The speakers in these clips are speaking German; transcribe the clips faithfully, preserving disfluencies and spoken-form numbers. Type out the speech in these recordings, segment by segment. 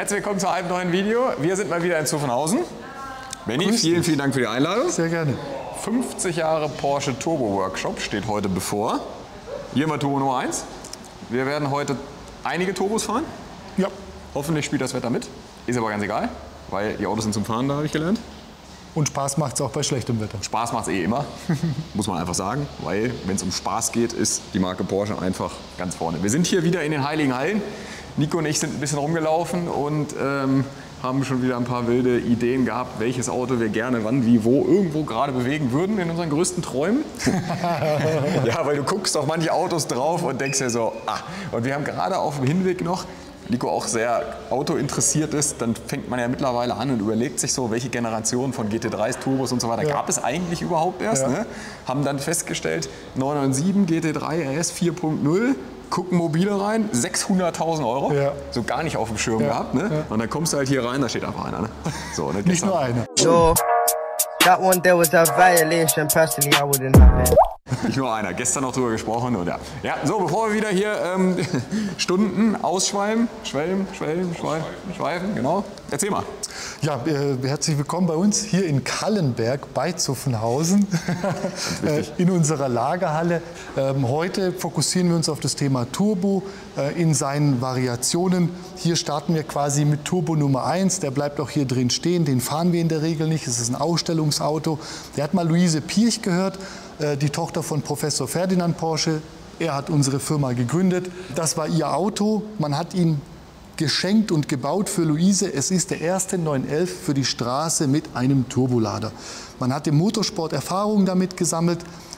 Herzlich willkommen zu einem neuen Video. Wir sind mal wieder in Zuffenhausen. Benni, vielen, vielen Dank für die Einladung. Sehr gerne. fünfzig Jahre Porsche Turbo Workshop steht heute bevor. Hier mal Turbo Nummer eins. Wir werden heute einige Turbos fahren. Ja. Hoffentlich spielt das Wetter mit. Ist aber ganz egal, weil die Autos sind zum Fahren da, habe ich gelernt. Und Spaß macht es auch bei schlechtem Wetter. Spaß macht es eh immer, muss man einfach sagen, weil wenn es um Spaß geht, ist die Marke Porsche einfach ganz vorne. Wir sind hier wieder in den Heiligen Hallen. Nico und ich sind ein bisschen rumgelaufen und ähm, haben schon wieder ein paar wilde Ideen gehabt, welches Auto wir gerne wann, wie, wo, irgendwo gerade bewegen würden in unseren größten Träumen. Ja, weil du guckst auf manche Autos drauf und denkst dir so, ah. Und wir haben gerade auf dem Hinweg noch, Nico auch sehr autointeressiert ist, dann fängt man ja mittlerweile an und überlegt sich so, welche Generation von G T dreis, Turbos und so weiter ja. gab es eigentlich überhaupt erst. Ja. Ne? Haben dann festgestellt, neun neun sieben G T drei R S vier Punkt null, gucken mobile rein, sechshunderttausend Euro, ja. so gar nicht auf dem Schirm ja. gehabt. Ne? Ja. Und dann kommst du halt hier rein, da steht einfach einer. Ne? So, ne? Nicht nur einer. So, that one there was a violation, personally I wouldn't have it. Nicht nur einer, gestern noch drüber gesprochen und ja. Ja, so, bevor wir wieder hier ähm, Stunden ausschweifen, schwelmen, schwelmen, schweifen, schweifen, genau. Erzähl mal. Ja, äh, herzlich willkommen bei uns hier in Kallenberg bei Zuffenhausen in unserer Lagerhalle. Ähm, heute fokussieren wir uns auf das Thema Turbo äh, in seinen Variationen. Hier starten wir quasi mit Turbo Nummer eins, der bleibt auch hier drin stehen, den fahren wir in der Regel nicht, es ist ein Ausstellungsauto. Der hat mal Luise Pirch gehört, äh, die Tochter von Professor Ferdinand Porsche. Er hat unsere Firma gegründet. Das war ihr Auto, man hat ihn geschenkt und gebaut für Luise. Es ist der erste neun elf für die Straße mit einem Turbolader. Man hat im Motorsport Erfahrungen damit gesammelt.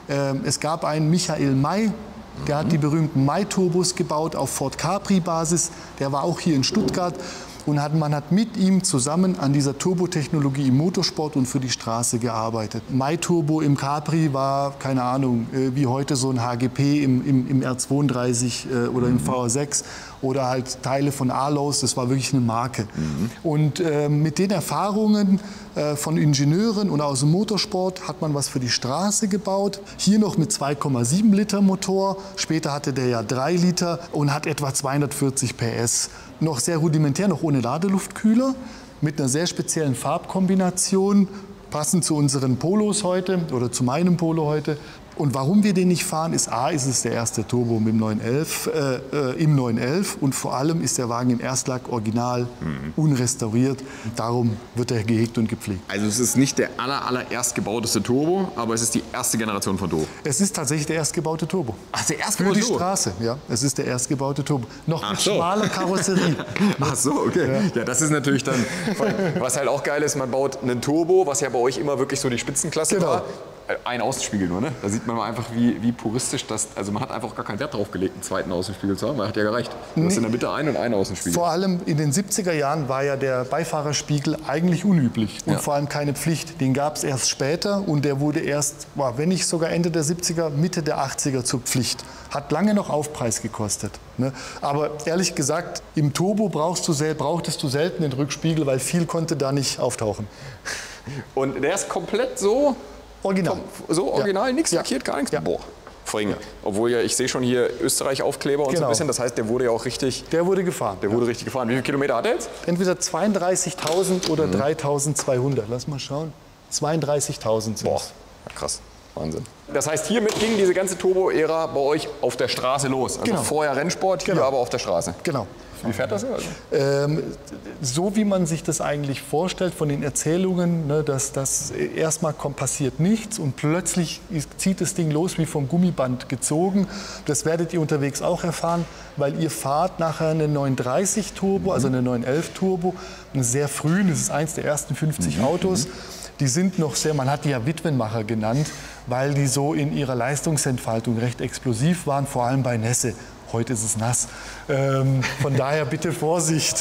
Es gab einen Michael May, der hat die berühmten May-Turbos gebaut auf Ford Capri-Basis. Der war auch hier in Stuttgart. Und hat, man hat mit ihm zusammen an dieser Turbotechnologie im Motorsport und für die Straße gearbeitet. May-Turbo im Capri war, keine Ahnung, wie heute so ein H G P im, im, im R zweiunddreißig äh, oder im V R sechs oder halt Teile von Arlos, das war wirklich eine Marke. Mhm. Und äh, mit den Erfahrungen äh, von Ingenieuren und aus dem Motorsport hat man was für die Straße gebaut. Hier noch mit zwei Komma sieben Liter Motor, später hatte der ja drei Liter und hat etwa zweihundertvierzig P S. Noch sehr rudimentär, noch ohne Ladeluftkühler, mit einer sehr speziellen Farbkombination, passend zu unseren Polos heute oder zu meinem Polo heute. Und warum wir den nicht fahren, ist A, ist es der erste Turbo mit dem neun elf, äh, äh, im neun elf und vor allem ist der Wagen im Erstlack original, mhm. unrestauriert. Darum wird er gehegt und gepflegt. Also es ist nicht der aller, allererst gebauteste Turbo, aber es ist die erste Generation von Turbo. Es ist tatsächlich der erstgebaute Turbo. Ach, der erste Für die Turbo? Straße, ja. Es ist der erst gebaute Turbo. Noch Ach mit so. schmaler Karosserie. Ach so, okay. Ja. ja, das ist natürlich dann, was halt auch geil ist, man baut einen Turbo, was ja bei euch immer wirklich so die Spitzenklasse Genau. war. Ein Außenspiegel nur, ne? Da sieht man mal einfach, wie, wie puristisch das, also man hat einfach gar keinen Wert drauf gelegt, einen zweiten Außenspiegel zu haben, weil hat ja gereicht. Du hast in der Mitte einen und einen Außenspiegel. Vor allem in den siebziger Jahren war ja der Beifahrerspiegel eigentlich unüblich und ja. vor allem keine Pflicht. Den gab es erst später und der wurde erst, wenn nicht sogar Ende der siebziger, Mitte der achtziger zur Pflicht. Hat lange noch Aufpreis gekostet. Ne? Aber ehrlich gesagt, im Turbo brauchst du sel brauchtest du selten den Rückspiegel, weil viel konnte da nicht auftauchen. Und der ist komplett so... Original. So original, ja. nichts ja. lackiert, gar nichts? Ja. Boah, vorhin. Ja. Obwohl ja, ich sehe schon hier Österreich-Aufkleber und Genau. so ein bisschen. Das heißt, der wurde ja auch richtig... Der wurde gefahren. Der ja. wurde richtig gefahren. Wie viele Kilometer hat er jetzt? Entweder zweiunddreißigtausend oder mhm. dreitausendzweihundert. Lass mal schauen. zweiunddreißigtausend sind Boah, krass. Wahnsinn. Das heißt, hiermit ging diese ganze Turbo-Ära bei euch auf der Straße los. Also genau. vorher Rennsport, hier genau. aber auf der Straße. Genau. Wie fährt das? Also? Ähm, so wie man sich das eigentlich vorstellt von den Erzählungen, ne, dass das erstmal kommt, passiert nichts und plötzlich zieht das Ding los wie vom Gummiband gezogen. Das werdet ihr unterwegs auch erfahren, weil ihr fahrt nachher eine neunhundertdreißig Turbo, also eine neun elf Turbo, einen sehr frühen, das ist eins der ersten fünfzig mhm. Autos. Die sind noch sehr, man hat die ja Witwenmacher genannt, weil die so in ihrer Leistungsentfaltung recht explosiv waren, vor allem bei Nässe. Heute ist es nass. Ähm, von daher bitte Vorsicht.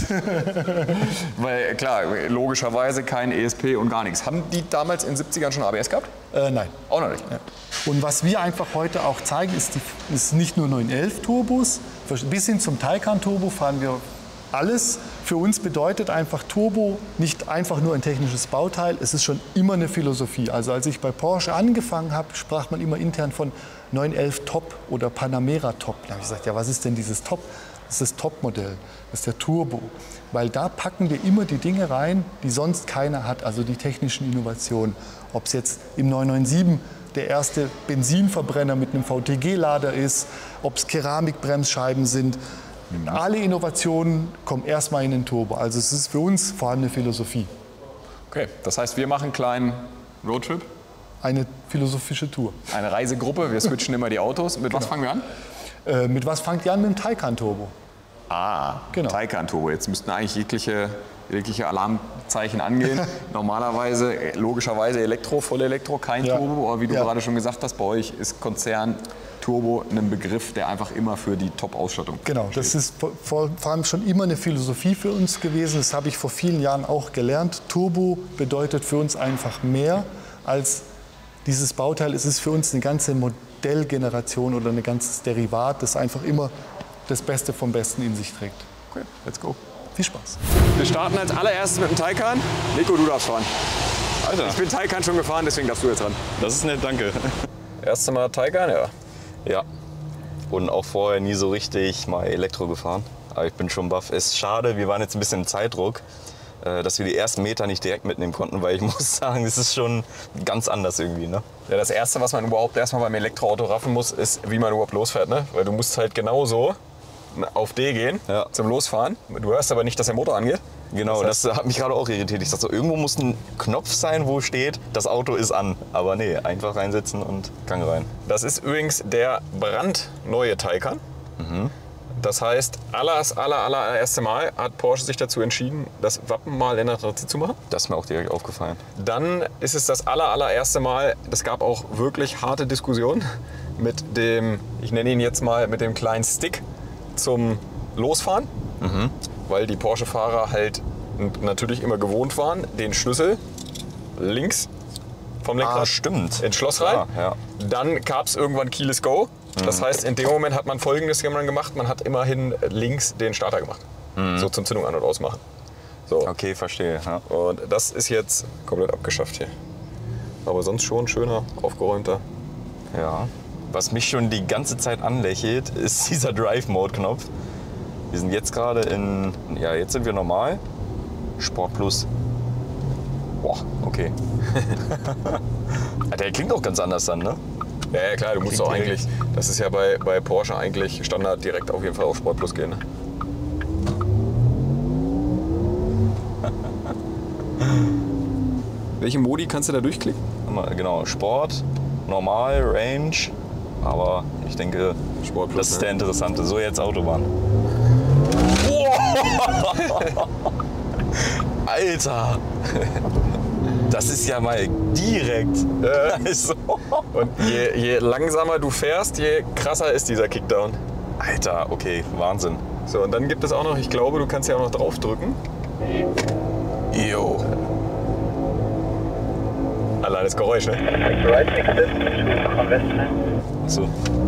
Weil klar, logischerweise kein E S P und gar nichts. Haben die damals in den siebzigern schon A B S gehabt? Äh, nein. Auch noch nicht? Ja. Und was wir einfach heute auch zeigen, ist, die, ist nicht nur neun elf Turbos. Bis hin zum Taycan Turbo fahren wir alles. Für uns bedeutet einfach Turbo nicht einfach nur ein technisches Bauteil, es ist schon immer eine Philosophie. Also als ich bei Porsche angefangen habe, sprach man immer intern von neun elf Top oder Panamera Top. Da habe ich gesagt, ja, was ist denn dieses Top? Das ist das Topmodell, das ist der Turbo. Weil da packen wir immer die Dinge rein, die sonst keiner hat, also die technischen Innovationen. Ob es jetzt im neun neun sieben der erste Benzinverbrenner mit einem V T G-Lader ist, ob es Keramikbremsscheiben sind. Alle Innovationen kommen erstmal in den Turbo. Also es ist für uns vor allem eine Philosophie. Okay, das heißt, wir machen einen kleinen Roadtrip. Eine philosophische Tour. Eine Reisegruppe, wir switchen immer die Autos. Mit genau. was fangen wir an? Äh, mit was fangt ihr an? Mit dem Taycan Turbo. Ah, genau. Taycan Turbo. Jetzt müssten eigentlich jegliche, jegliche Alarmzeichen angehen. Normalerweise, logischerweise Elektro, Vollelektro, kein ja. Turbo. Aber wie du ja. gerade schon gesagt hast, bei euch ist Konzern Turbo ein Begriff, der einfach immer für die Top-Ausstattung steht. Genau, das ist vor, vor allem schon immer eine Philosophie für uns gewesen. Das habe ich vor vielen Jahren auch gelernt. Turbo bedeutet für uns einfach mehr als dieses Bauteil. Es ist für uns eine ganze Modellgeneration oder ein ganzes Derivat, das einfach immer das Beste vom Besten in sich trägt. Okay, let's go. Viel Spaß. Wir starten als allererstes mit dem Taycan. Nico, du darfst fahren. Alter. Ich bin Taycan schon gefahren, deswegen darfst du jetzt ran. Das ist nett, danke. Erste Mal Taycan, ja. Ja. Und auch vorher nie so richtig mal Elektro gefahren. Aber ich bin schon baff. Es ist schade, wir waren jetzt ein bisschen im Zeitdruck, dass wir die ersten Meter nicht direkt mitnehmen konnten, weil ich muss sagen, es ist schon ganz anders irgendwie. Ne? Ja, das Erste, was man überhaupt erstmal beim Elektroauto raffen muss, ist, wie man überhaupt losfährt. Ne? Weil du musst halt genauso auf D gehen ja. zum Losfahren. Du hörst aber nicht, dass der Motor angeht. Genau, das, heißt, das hat mich gerade auch irritiert. Ich dachte so, irgendwo muss ein Knopf sein, wo steht, das Auto ist an. Aber nee, einfach reinsetzen und Gang rein. Das ist übrigens der brandneue Taycan. Mhm. Das heißt, alles, aller, aller erste Mal hat Porsche sich dazu entschieden, das Wappen mal in der Trazi zu machen. Das ist mir auch direkt aufgefallen. Dann ist es das aller, allererste Mal, es gab auch wirklich harte Diskussionen mit dem, ich nenne ihn jetzt mal, mit dem kleinen Stick zum Losfahren. Mhm. Weil die Porsche-Fahrer halt natürlich immer gewohnt waren, den Schlüssel links vom Lenkrad ah, stimmt. ins Schloss rein. Ja, ja. Dann gab es irgendwann Keyless Go. Das heißt, in dem Moment hat man Folgendes gemacht, man hat immerhin links den Starter gemacht. Mhm. So zum Zündung an- und ausmachen. So. Okay, verstehe. Ja. Und das ist jetzt komplett abgeschafft hier. Aber sonst schon schöner, aufgeräumter. Ja. Was mich schon die ganze Zeit anlächelt, ist dieser Drive-Mode-Knopf. Wir sind jetzt gerade in, ja jetzt sind wir normal, Sport Plus. Boah, okay. Der klingt auch ganz anders dann, ne? Ja, ja klar, du musst auch eigentlich, das ist ja bei, bei Porsche eigentlich Standard direkt auf jeden Fall auf Sport Plus gehen. Ne? Welche Modi kannst du da durchklicken? Genau, Sport, Normal, Range, aber ich denke, Sport Plus, das ist der interessante. So jetzt Autobahn. Alter! Das ist ja mal direkt. Äh, also. Und je, je langsamer du fährst, je krasser ist dieser Kickdown. Alter, okay, Wahnsinn. So, und dann gibt es auch noch, ich glaube, du kannst ja auch noch drauf drücken. Jo. Allein das Geräusch, ne? So.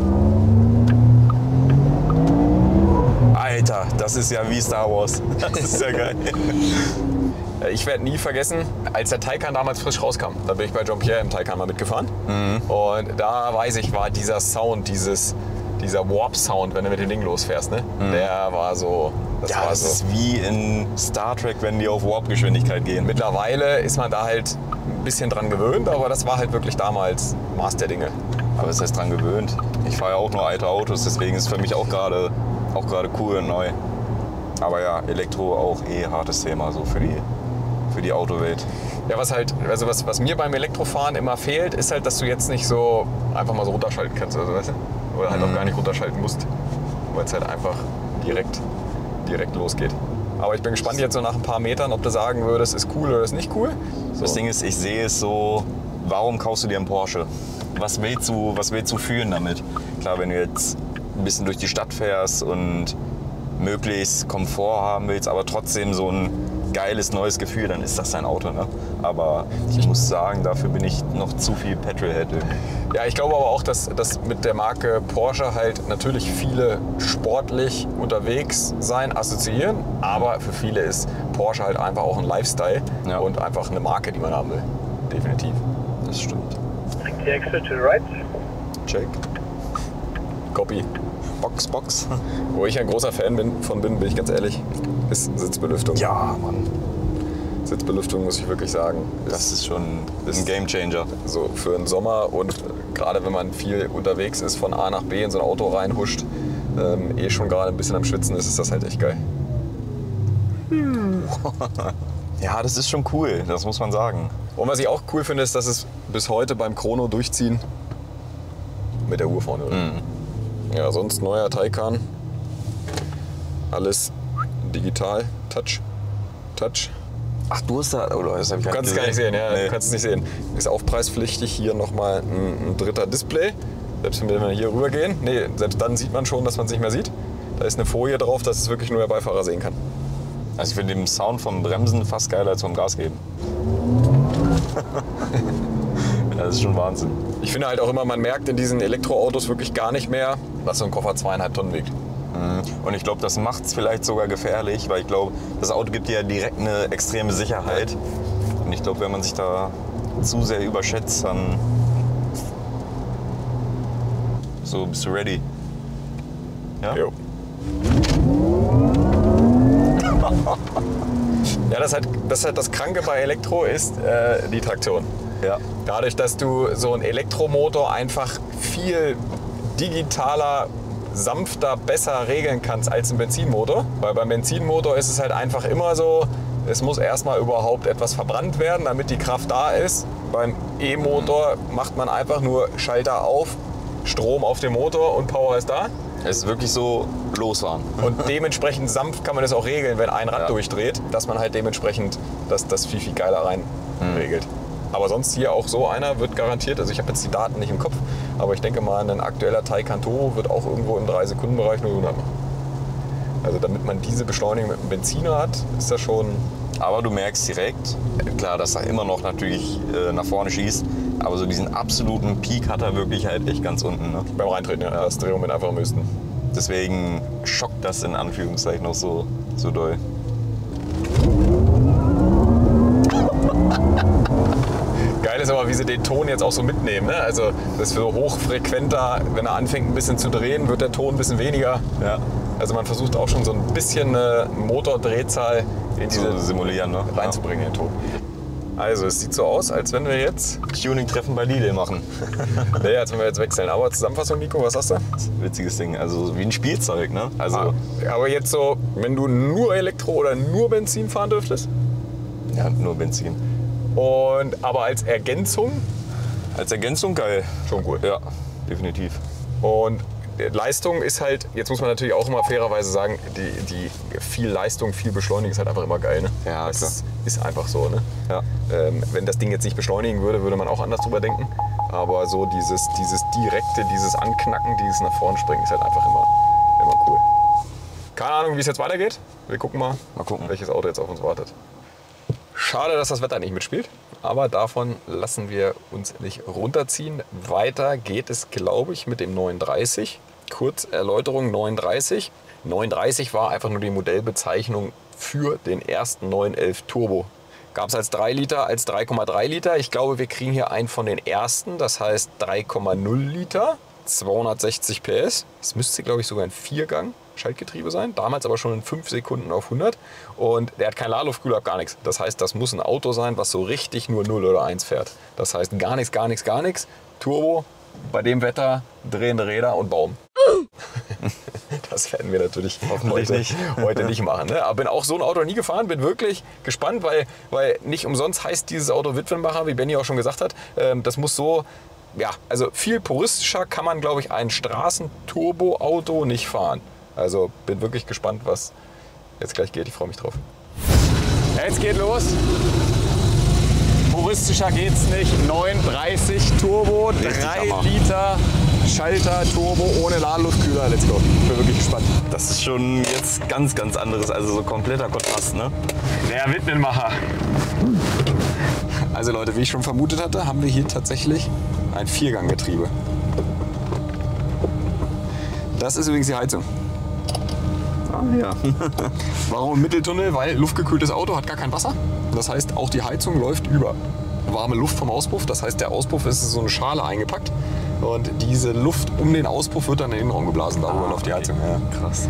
Alter, das ist ja wie Star Wars. Das ist ja geil. Ich werde nie vergessen, als der Taycan damals frisch rauskam, da bin ich bei Jean-Pierre im Taycan mal mitgefahren. Mhm. Und da weiß ich, war dieser Sound, dieses, dieser Warp-Sound, wenn du mit dem Ding losfährst, ne? Mhm. Der war so... Das ja, war das so. ist wie in Star Trek, wenn die auf Warp-Geschwindigkeit gehen. Mittlerweile ist man da halt ein bisschen dran gewöhnt, aber das war halt wirklich damals Maß der Dinge. Aber was heißt dran gewöhnt? Ich fahre ja auch nur alte Autos, deswegen ist es für mich auch gerade auch gerade cool und neu. Aber ja, Elektro auch eh hartes Thema so für die, für die Autowelt. Ja, was halt, also was, was mir beim Elektrofahren immer fehlt, ist halt, dass du jetzt nicht so einfach mal so runterschalten kannst, also, weißt du? Oder halt mhm. auch gar nicht runterschalten musst, weil es halt einfach direkt, direkt losgeht. Aber ich bin gespannt jetzt so nach ein paar Metern, ob du sagen würdest, ist cool oder ist nicht cool. So. Das Ding ist, ich sehe es so, warum kaufst du dir einen Porsche? Was willst du, was willst du fühlen damit? Klar, wenn du jetzt ein bisschen durch die Stadt fährst und möglichst Komfort haben willst, aber trotzdem so ein geiles neues Gefühl, dann ist das dein Auto. Ne? Aber ich muss sagen, dafür bin ich noch zu viel Petrolhead. Ja, ich glaube aber auch, dass, dass mit der Marke Porsche halt natürlich viele sportlich unterwegs sein assoziieren, aber für viele ist Porsche halt einfach auch ein Lifestyle ja. und einfach eine Marke, die man haben will. Definitiv. Das stimmt. The exit to the right. Check. Copy. Box, Box. Wo ich ein großer Fan bin, von bin, bin ich ganz ehrlich, ist Sitzbelüftung. Ja, Mann. Sitzbelüftung muss ich wirklich sagen. Das ist schon ein Gamechanger. So für den Sommer und gerade wenn man viel unterwegs ist, von A nach B in so ein Auto reinhuscht, ähm, eh schon gerade ein bisschen am Schwitzen ist, ist das halt echt geil. Ja, das ist schon cool, das muss man sagen. Und was ich auch cool finde, ist, dass es bis heute beim Chrono durchziehen mit der Uhr vorne. Mhm. Ja, sonst neuer Taycan. Alles digital, Touch, Touch. Ach, du hast da, oder das hab ich Du kannst es gar nicht sehen, ja, nee. du kannst es nicht sehen. Ist aufpreispflichtig, hier nochmal ein, ein dritter Display. Selbst wenn wir hier rüber gehen, nee, selbst dann sieht man schon, dass man es nicht mehr sieht. Da ist eine Folie drauf, dass es wirklich nur der Beifahrer sehen kann. Also ich finde den Sound vom Bremsen fast geiler als vom Gas geben. Ja, das ist schon Wahnsinn. Ich finde halt auch immer, man merkt in diesen Elektroautos wirklich gar nicht mehr, dass so ein Koffer zweieinhalb Tonnen wiegt. Und ich glaube, das macht es vielleicht sogar gefährlich, weil ich glaube, das Auto gibt dir ja direkt eine extreme Sicherheit. Und ich glaube, wenn man sich da zu sehr überschätzt, dann... So, bist du ready? Ja? Jo. Ja, das, halt, das, halt das Kranke bei Elektro ist äh, die Traktion. Ja. Dadurch, dass du so einen Elektromotor einfach viel digitaler, sanfter, besser regeln kannst als ein Benzinmotor. Weil beim Benzinmotor ist es halt einfach immer so, es muss erstmal überhaupt etwas verbrannt werden, damit die Kraft da ist. Beim E-Motor macht man einfach nur Schalter auf, Strom auf dem Motor und Power ist da. Es ist wirklich so losfahren. Und dementsprechend sanft kann man das auch regeln, wenn ein Rad Ja. durchdreht, dass man halt dementsprechend das, das viel, viel geiler rein Mhm. regelt. Aber sonst hier auch so einer wird garantiert, also ich habe jetzt die Daten nicht im Kopf, aber ich denke mal, ein aktueller Taycan Turbo wird auch irgendwo im drei Sekunden Bereich nur hundert machen. Also damit man diese Beschleunigung mit einem Benziner hat, ist das schon... Aber du merkst direkt, klar, dass er immer noch natürlich äh, nach vorne schießt, aber so diesen absoluten Peak hat er wirklich halt echt ganz unten. Ne? Beim Reintreten, ja, das Drehmoment einfach am höchsten. Deswegen schockt das in Anführungszeichen noch so, so doll. Geil ist aber, wie sie den Ton jetzt auch so mitnehmen. Ne? Also das ist so hochfrequenter, wenn er anfängt ein bisschen zu drehen, wird der Ton ein bisschen weniger. Ja. Also man versucht auch schon so ein bisschen eine Motordrehzahl in diese So simulieren, ne? reinzubringen in den Ton. Also es sieht so aus, als wenn wir jetzt, Tuning-Treffen bei Lidl machen. naja, als wenn wir jetzt wechseln. Aber Zusammenfassung, Nico, was hast du? Witziges Ding, also wie ein Spielzeug, ne? Also, Ah, aber jetzt so, wenn du nur Elektro oder nur Benzin fahren dürftest? ja, nur Benzin. Und aber als Ergänzung Als Ergänzung geil. schon gut. Ja, definitiv. Und Leistung ist halt, jetzt muss man natürlich auch immer fairerweise sagen, die, die viel Leistung, viel Beschleunigung ist halt einfach immer geil. Ne? Ja, das klar. ist, ist einfach so. Ne? Ja. Ähm, wenn das Ding jetzt nicht beschleunigen würde, würde man auch anders drüber denken. Aber so dieses, dieses direkte, dieses Anknacken, dieses nach vorn springen ist halt einfach immer, immer cool. Keine Ahnung, wie es jetzt weitergeht. Wir gucken mal, Mal gucken. welches Auto jetzt auf uns wartet. Schade, dass das Wetter nicht mitspielt, aber davon lassen wir uns nicht runterziehen. Weiter geht es, glaube ich, mit dem neununddreißig. Kurz Erläuterung, neununddreißig. neununddreißig war einfach nur die Modellbezeichnung für den ersten neun elf Turbo. Gab es als drei Liter, als drei Komma drei Liter. Ich glaube, wir kriegen hier einen von den ersten, das heißt drei Komma null Liter, zweihundertsechzig P S. Das müsste, glaube ich, sogar ein Viergang Schaltgetriebe sein, damals aber schon in fünf Sekunden auf hundert. Und der hat kein Ladeluftkühler, gar nichts. Das heißt, das muss ein Auto sein, was so richtig nur null oder eins fährt. Das heißt, gar nichts, gar nichts, gar nichts. Turbo, bei dem Wetter, drehende Räder und Baum. Das werden wir natürlich Hoffentlich heute nicht. heute nicht machen. Ne? Aber bin auch so ein Auto nie gefahren, bin wirklich gespannt, weil, weil nicht umsonst heißt dieses Auto Witwenmacher, wie Benny auch schon gesagt hat. Ähm, das muss so, ja, also viel puristischer kann man, glaube ich, ein Straßenturbo-Auto nicht fahren. Also bin wirklich gespannt, was jetzt gleich geht. Ich freue mich drauf. Jetzt geht los. Puristischer geht's nicht. neununddreißig Turbo, drei Hammer. Liter Schalter, Turbo ohne Ladeluftkühler. Let's go. Bin wirklich gespannt. Das ist schon jetzt ganz, ganz anderes, also so kompletter Kontrast, ne? Der Witwenmacher. Also Leute, wie ich schon vermutet hatte, haben wir hier tatsächlich ein Vierganggetriebe. Das ist übrigens die Heizung. Ah, ja. Warum im Mitteltunnel? Weil luftgekühltes Auto hat gar kein Wasser. Das heißt, auch die Heizung läuft über. warme Luft vom Auspuff. Das heißt, der Auspuff ist in so eine Schale eingepackt. Und diese Luft um den Auspuff wird dann in den Innenraum geblasen. Darüber Ah, läuft die okay. Heizung. Ja. Krass.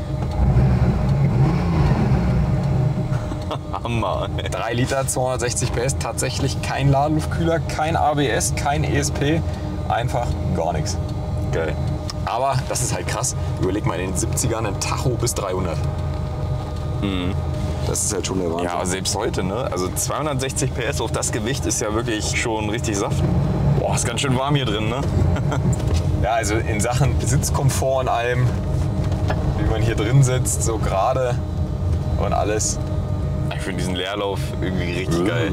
Hammer. drei Liter, zweihundertsechzig P S, tatsächlich kein Ladeluftkühler, kein A B S, kein E S P, einfach gar nichts. Geil. Aber das ist halt krass. Überleg mal, in den siebzigern ein Tacho bis dreihundert. Mhm. Das ist halt schon der Wahnsinn. Ja, aber selbst heute, ne? Also zweihundertsechzig P S auf das Gewicht ist ja wirklich schon richtig Saft. Boah, ist ganz schön warm hier drin, ne? Ja, also in Sachen Sitzkomfort und allem, wie man hier drin sitzt, so gerade und alles. Ich finde diesen Leerlauf irgendwie richtig geil.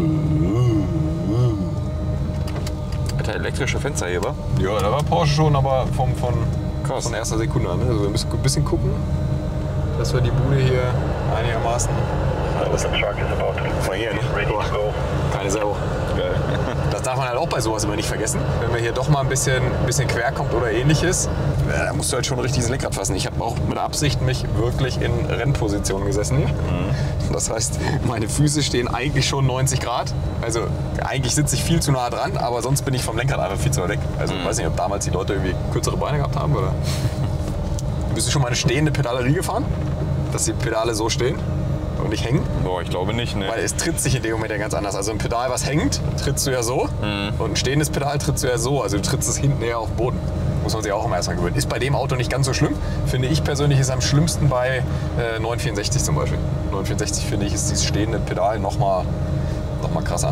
Alter, elektrische Fensterheber. Ja, da war Porsche schon, aber vom, von, Krass. von erster Sekunde an. Ne? Also wir müssen ein bisschen gucken, dass wir die Bude hier einigermaßen... Von hier, ne? Boah, keine Sau. Geil. Das darf man halt auch bei sowas immer nicht vergessen. Wenn man hier doch mal ein bisschen, ein bisschen quer kommt oder ähnliches, äh, da musst du halt schon richtig das Lenkrad fassen. Ich habe auch mit Absicht mich wirklich in Rennposition gesessen hier. Mhm. Das heißt, meine Füße stehen eigentlich schon neunzig Grad. Also eigentlich sitze ich viel zu nah dran, aber sonst bin ich vom Lenkrad einfach viel zu weit weg. Also ich weiß nicht, ob damals die Leute irgendwie kürzere Beine gehabt haben oder... Bist du schon mal eine stehende Pedalerie gefahren? Dass die Pedale so stehen und nicht hängen? Boah, ich glaube nicht, ne? Weil es tritt sich in dem Moment ja ganz anders. Also ein Pedal, was hängt, trittst du ja so. Mhm. Und ein stehendes Pedal trittst du ja so. Also du trittst es hinten eher auf den Boden. Muss man sich auch immer erstmal gewöhnen. Ist bei dem Auto nicht ganz so schlimm. Finde ich persönlich ist am schlimmsten bei äh, neun vierundsechzig zum Beispiel. neun vierundsechzig finde ich ist dieses stehende Pedal noch mal, noch mal krasser.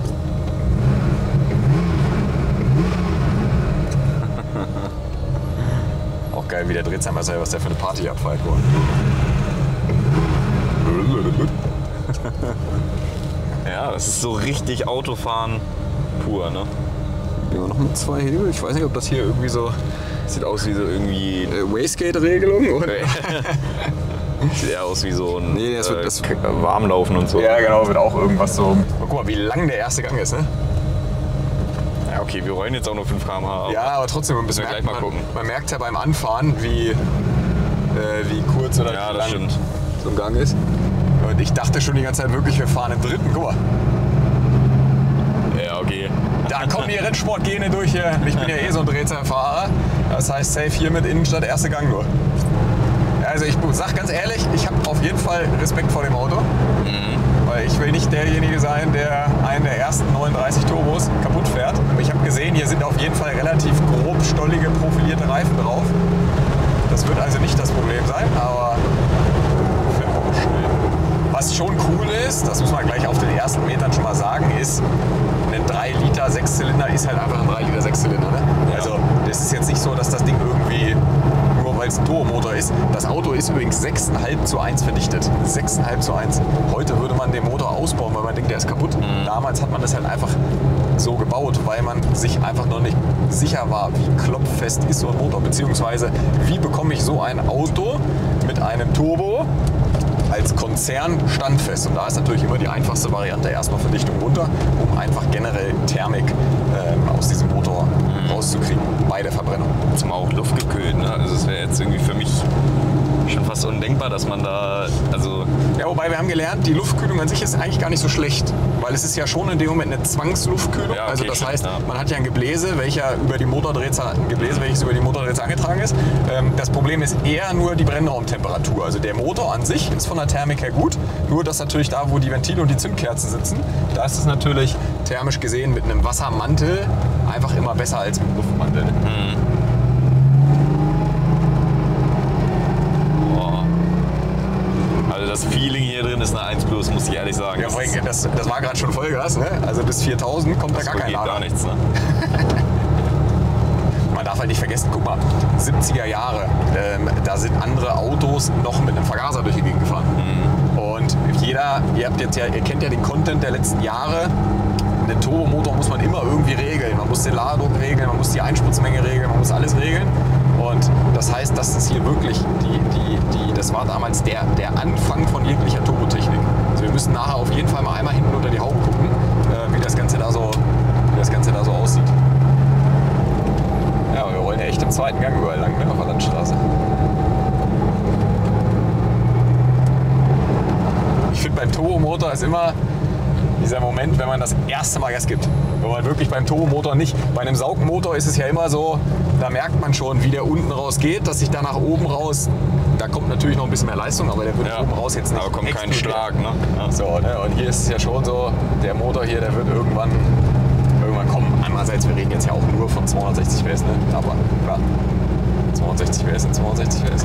Auch geil, wie der Drehzahmer sei, was der für eine Party abfeiert. Ja, das ist so richtig Autofahren pur, ne? Ja, noch mit zwei Hebel. Ich weiß nicht, ob das hier irgendwie so... Sieht aus wie so irgendwie äh, Wastegate-Regelung, oder? Sieht eher aus wie so ein Nee, das wird- äh, das- K- Warmlaufen und so. Ja, genau, wird auch irgendwas so... Guck mal, wie lang der erste Gang ist, ne? Ja, okay, wir rollen jetzt auch nur fünf Kilometer pro Stunde. Ja, aber trotzdem ein bisschen Müssen wir gleich mal man, gucken. man merkt ja beim Anfahren, wie, äh, wie kurz oder Ja, wie das lang stimmt. so ein Gang ist. Und ich dachte schon die ganze Zeit wirklich, wir fahren im dritten. Guck mal, Ja, okay. da kommen die Rennsportgene durch hier. Ich bin ja eh so ein Drehzahlfahrer. Das heißt, safe hier mit Innenstadt, erste Gang nur. Ja, also ich sag ganz ehrlich, ich habe auf jeden Fall Respekt vor dem Auto. Weil ich will nicht derjenige sein, der einen der ersten neununddreißig Turbos kaputt fährt. Ich habe gesehen, hier sind auf jeden Fall relativ grob stollige, profilierte Reifen drauf. Das wird also nicht das Problem sein, aber fährt auch schnell. Was schon cool ist, das muss man gleich auf den ersten Metern schon mal sagen, ist, ein drei Liter Sechszylinder ist halt einfach ein drei Liter Sechszylinder. Ne? Ja. Also das ist jetzt nicht so, dass das Ding irgendwie, nur weil es ein Turbomotor ist. Das Auto ist übrigens sechs Komma fünf zu eins verdichtet. sechs Komma fünf zu eins. Heute würde man den Motor ausbauen, weil man denkt, der ist kaputt. Mhm. Damals hat man das halt einfach so gebaut, weil man sich einfach noch nicht sicher war, wie klopffest ist so ein Motor, beziehungsweise wie bekomme ich so ein Auto mit einem Turbo als Konzern standfest. Und da ist natürlich immer die einfachste Variante, erstmal Verdichtung runter, um einfach generell Thermik ähm, aus diesem Motor rauszukriegen bei der Verbrennung. Zum auch luftgekühlt, ne? Also es wäre jetzt irgendwie für mich schon fast undenkbar, dass man da, also Ja, wobei wir haben gelernt, die Luftkühlung an sich ist eigentlich gar nicht so schlecht, weil es ist ja schon in dem Moment eine Zwangsluftkühlung. Ja, okay, also das stimmt, heißt, ja. man hat ja ein Gebläse, welcher über die Motordrehzahl, ein Gebläse, welches über die Motordrehzahl angetragen ist. Ähm, das Problem ist eher nur die Brennraumtemperatur. Also der Motor an sich ist von der Thermik her gut, nur dass natürlich da, wo die Ventile und die Zündkerzen sitzen, da ist es natürlich thermisch gesehen mit einem Wassermantel einfach immer besser als mit einem Luftmantel. boah. Also das Feeling hier drin ist eine eins plus, muss ich ehrlich sagen. Ja, Das vor allem, ist- das, das war gerade schon Vollgas, ne? Also bis viertausend kommt da gar so kein geht Lader. gar nichts, ne? Man darf halt nicht vergessen, guck mal, siebziger Jahre, ähm, da sind andere Autos noch mit einem Vergaser durch die Gegend gefahren. Und jeder, ihr habt jetzt ja, ihr kennt ja den Content der letzten Jahre. Den Turbomotor muss man immer irgendwie regeln. Man muss den Ladedruck regeln, man muss die Einspritzmenge regeln, man muss alles regeln. Und das heißt, das ist hier wirklich, die, die, die, das war damals der, der Anfang von jeglicher Turbotechnik. Also wir müssen nachher auf jeden Fall mal einmal hinten unter die Haube gucken, äh, wie das Ganze da so, wie das Ganze da so aussieht. Ja, wir rollen ja echt im zweiten Gang überall lang, ne, auf der Landstraße. Ich finde beim Turbomotor ist immer, dieser Moment, wenn man das erste Mal Gas gibt. Wenn man wirklich beim Turbomotor nicht. Bei einem Saugmotor ist es ja immer so, da merkt man schon, wie der unten raus geht, dass sich da nach oben raus, da kommt natürlich noch ein bisschen mehr Leistung, aber der wird Ja. oben raus jetzt nicht Aber kommt kein explodieren. Schlag, ne? Ja. So, ne? Und hier ist es ja schon so, der Motor hier, der wird irgendwann, irgendwann kommen. Andererseits, wir reden jetzt ja auch nur von zweihundertsechzig P S, ne? Aber klar, zweihundertsechzig P S sind zweihundertsechzig P S.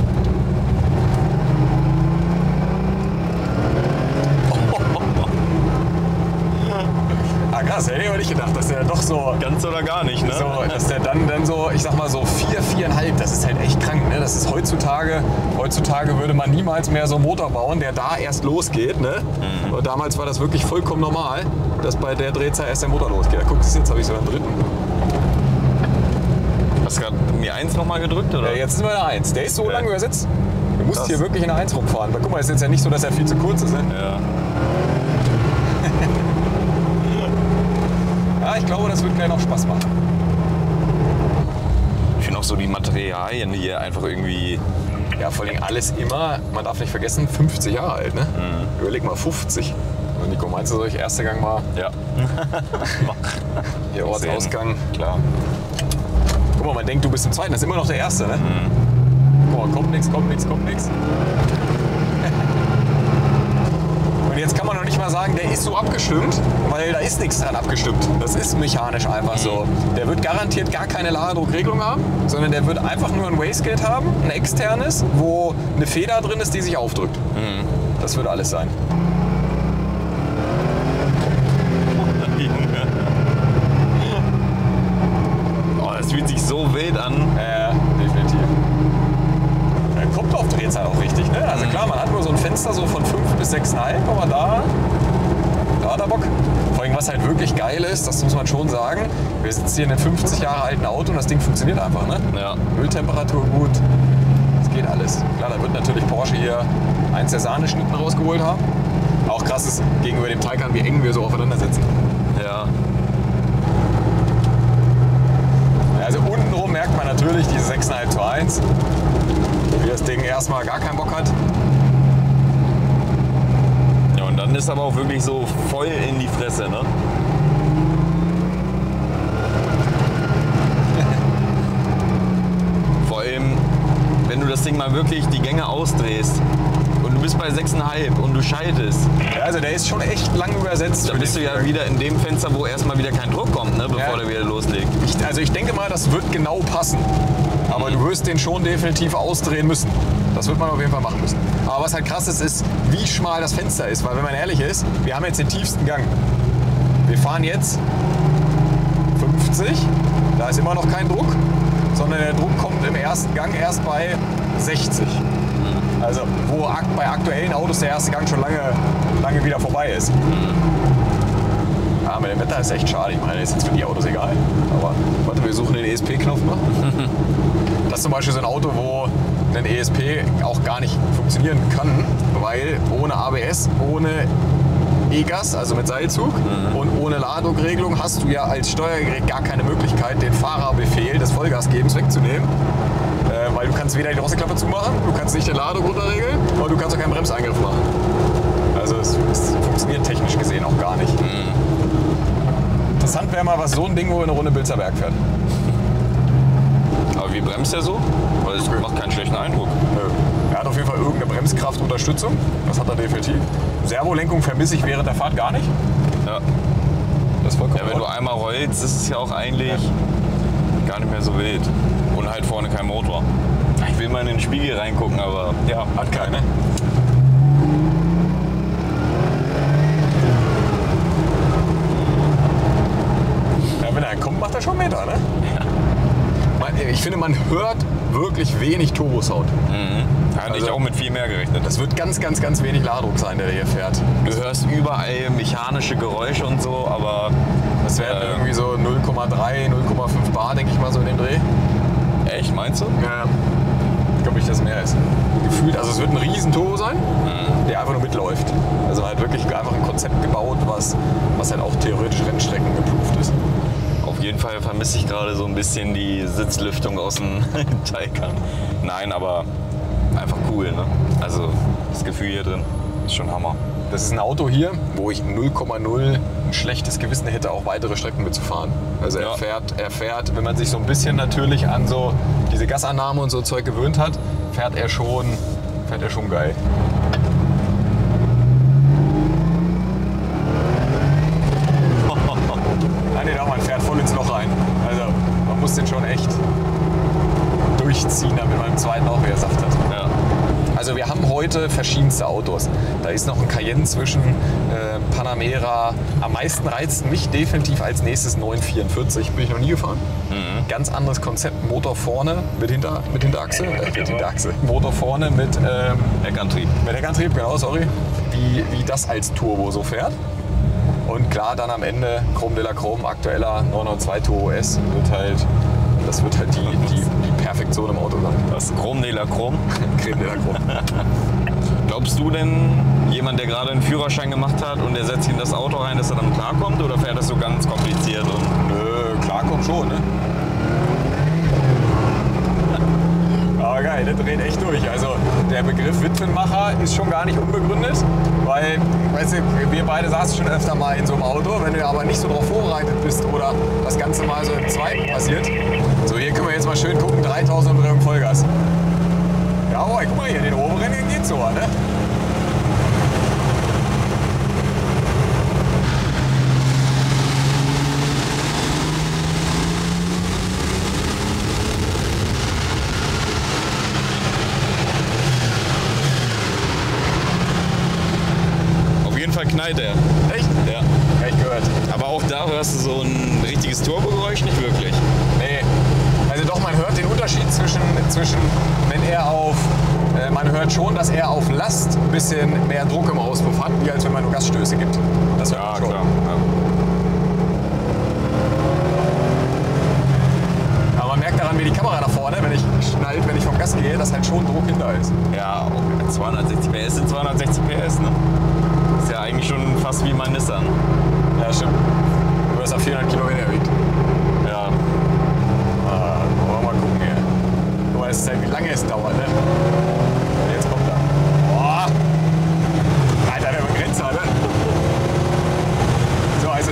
Ah krass, hätte ich aber nicht gedacht, dass der doch so, Ganz oder gar nicht, ne? so, dass der dann, dann so, ich sag mal so vier, viereinhalb, das ist halt echt krank, ne? Das ist heutzutage, heutzutage würde man niemals mehr so einen Motor bauen, der da erst losgeht, ne? Mhm. Und damals war das wirklich vollkommen normal, dass bei der Drehzahl erst der Motor losgeht. Da guckst du jetzt, habe ich so einen dritten. Hast du gerade mir eins nochmal gedrückt, oder? Ja, jetzt sind wir in der eins. Der ist so Ja. lang übersetzt. Du musst Krass. hier wirklich in der eins rumfahren. Weil guck mal, ist jetzt ja nicht so, dass er viel zu kurz ist, ne? Ja. Ja, ich glaube, das wird gleich noch Spaß machen. Ich finde auch so die Materialien hier einfach irgendwie. Ja, vor allem alles immer, man darf nicht vergessen, fünfzig Jahre alt, ne? Mhm. Überleg mal, fünfzig. Und Nico, meinst du, soll ich erster Gang mal Ja. hier Ortsausgang? Klar. Guck mal, man denkt, du bist im zweiten, das ist immer noch der erste, ne? Guck mal, kommt nichts, kommt nichts, kommt nichts. Und jetzt kann man noch nicht mal sagen, der ist so abgestimmt, weil da ist nichts dran abgestimmt. Das ist mechanisch einfach so. Der wird garantiert gar keine Ladedruckregelung haben, sondern der wird einfach nur ein Wastegate haben, ein externes, wo eine Feder drin ist, die sich aufdrückt. Das wird alles sein. Oh, das fühlt sich so wild an. Ja, definitiv. Er kommt auf Drehzahl auch richtig, ne? Also klar, man hat nur so ein Fenster so von fünf bis sechs Komma fünf, aber da, da hat er Bock. Vor allem, was halt wirklich geil ist, das muss man schon sagen, wir sitzen hier in einem fünfzig Jahre alten Auto und das Ding funktioniert einfach, ne? Ja. Öltemperatur gut, es geht alles. Klar, da wird natürlich Porsche hier eins der Sahneschnitten rausgeholt haben. Auch krass ist gegenüber dem Taycan, wie eng wir so aufeinander sitzen. Ja. Also untenrum merkt man natürlich diese sechs Komma fünf zu eins, wie das Ding erstmal gar keinen Bock hat. Ja, und dann ist aber auch wirklich so voll in die Fresse, ne? Vor allem, wenn du das Ding mal wirklich die Gänge ausdrehst und du bist bei sechs Komma fünf und du schaltest, Ja, also der ist schon echt lang übersetzt. dann bist du ja wieder in dem Fenster, wo erstmal wieder kein Druck kommt, ne, bevor Ja. der wieder loslegt. Ich, also ich denke mal, das wird genau passen. Aber du wirst den schon definitiv ausdrehen müssen. Das wird man auf jeden Fall machen müssen. Aber was halt krass ist, ist, wie schmal das Fenster ist. Weil wenn man ehrlich ist, wir haben jetzt den tiefsten Gang. Wir fahren jetzt fünfzig, da ist immer noch kein Druck, sondern der Druck kommt im ersten Gang erst bei sechzig. Also wo ak bei aktuellen Autos der erste Gang schon lange, lange wieder vorbei ist. Ja, mit dem Wetter ist echt schade. Ich meine, ist jetzt für die Autos egal. Aber warte, wir suchen den E S P-Knopf noch. Das ist zum Beispiel so ein Auto, wo ein E S P auch gar nicht funktionieren kann, weil ohne A B S, ohne E-Gas, also mit Seilzug und ohne Ladedruckregelung hast du ja als Steuergerät gar keine Möglichkeit, den Fahrerbefehl des Vollgasgebens wegzunehmen. Äh, weil du kannst weder die Drosselklappe zumachen, du kannst nicht den Ladedruck runterregeln und du kannst auch keinen Bremseingriff machen. Also es, es funktioniert technisch gesehen auch gar nicht. Interessant wäre mal, was so ein Ding wohl eine Runde Bilzerberg fährt. Aber wie bremst der so? Weil es macht keinen schlechten Eindruck. Nö. Er hat auf jeden Fall irgendeine Bremskraftunterstützung. Das hat er definitiv. Servolenkung vermisse ich während der Fahrt gar nicht. Ja. Das ist vollkommen Ja, wenn du einmal rollst, ist es ja auch eigentlich gar nicht mehr so wild. Und halt vorne kein Motor. Ich will mal in den Spiegel reingucken, aber ja, hat keine. Ja, wenn er kommt, macht er schon Meter, ne? Man, ich finde, man hört wirklich wenig Turbosound. hatte Also- ich auch mit viel mehr gerechnet. Das wird ganz, ganz, ganz wenig Ladedruck sein, der hier fährt. Du hörst überall mechanische Geräusche und so, aber Das werden Äh. irgendwie so null Komma drei, null Komma fünf Bar, denke ich mal, so in dem Dreh. echt, meinst du? Ja, ich glaube nicht, dass mehr ist. Gefühlt, also es wird ein riesen Turbo sein, der einfach nur mitläuft. Also halt wirklich einfach ein Konzept gebaut, was, was halt auch theoretisch Rennstrecken geprüft ist. Auf jeden Fall vermisse ich gerade so ein bisschen die Sitzlüftung aus dem Taycan. Nein, aber einfach cool, ne? Also das Gefühl hier drin ist schon Hammer. Das ist ein Auto hier, wo ich null Komma null ein schlechtes Gewissen hätte, auch weitere Strecken mitzufahren. Also er, Ja. fährt, er fährt, wenn man sich so ein bisschen natürlich an so diese Gasannahme und so Zeug gewöhnt hat, fährt er schon, fährt er schon geil. Nein, nee, man fährt voll ins Loch rein. Also man muss den schon echt durchziehen, damit man im zweiten auch wieder Saft hat. Ja. Also wir haben heute verschiedenste Autos. Da ist noch ein Cayenne zwischen, äh, Panamera. Am meisten reizt mich definitiv als nächstes neun vierundvierzig. Bin ich noch nie gefahren. Mhm. Ganz anderes Konzept. Motor vorne mit, Hinter, mit Hinterachse. Äh, mit Hinterachse. Motor vorne mit, ähm, Heckantrieb. mit Heckantrieb, genau, sorry. Wie, wie das als Turbo so fährt. Und klar, dann am Ende Chrome de la Chrome, aktueller neun null zwei Turbo S. Wird halt, das wird halt die, die, die Perfektion im Auto sein. Das Chrome de la Chrome. Creme de la Chrome. Glaubst du denn, jemand, der gerade einen Führerschein gemacht hat und der setzt sich in das Auto rein, dass er dann klarkommt? Oder fährt das so ganz kompliziert? Und Nö, klarkommt schon, ne? Aber geil, der dreht echt durch. Also der Begriff Witwenmacher ist schon gar nicht unbegründet, weil, weißt du, wir beide saßen schon öfter mal in so einem Auto, wenn du aber nicht so drauf vorbereitet bist oder das Ganze mal so im Zweiten passiert. So, hier können wir jetzt mal schön gucken, dreitausend Umdrehungen Vollgas. Ja, oh, guck mal hier, den oberen den geht's so, ne? auf jeden Fall knallt er. Echt? Ja. Ja, ich gehört. Aber auch da hörst du so ein richtiges Turbogeräusch nicht wirklich. Nee. Also doch, man hört den Unterschied zwischen, zwischen wenn er auf, äh, man hört schon, dass er auf Last ein bisschen mehr Druck im Auspuff hat, wie als wenn man nur Gasstöße gibt. Das hört man schon. Ja. Aber man merkt daran, wie die Kamera nach vorne, wenn ich schnallt, wenn ich vom Gas gehe, dass halt schon Druck hinter ist. Ja, auch zweihundertsechzig P S sind zweihundertsechzig P S, ne? Ist ja eigentlich schon fast wie mein Nissan. Ja, stimmt. Du wirst auf vierhundert Kilometer wiegt. Ja. Ah, wollen wir mal gucken hier. Guck mal, es ist halt, wie lange es dauert, ne? Jetzt kommt er. Boah! Alter, der Begrenzer, ne? So, also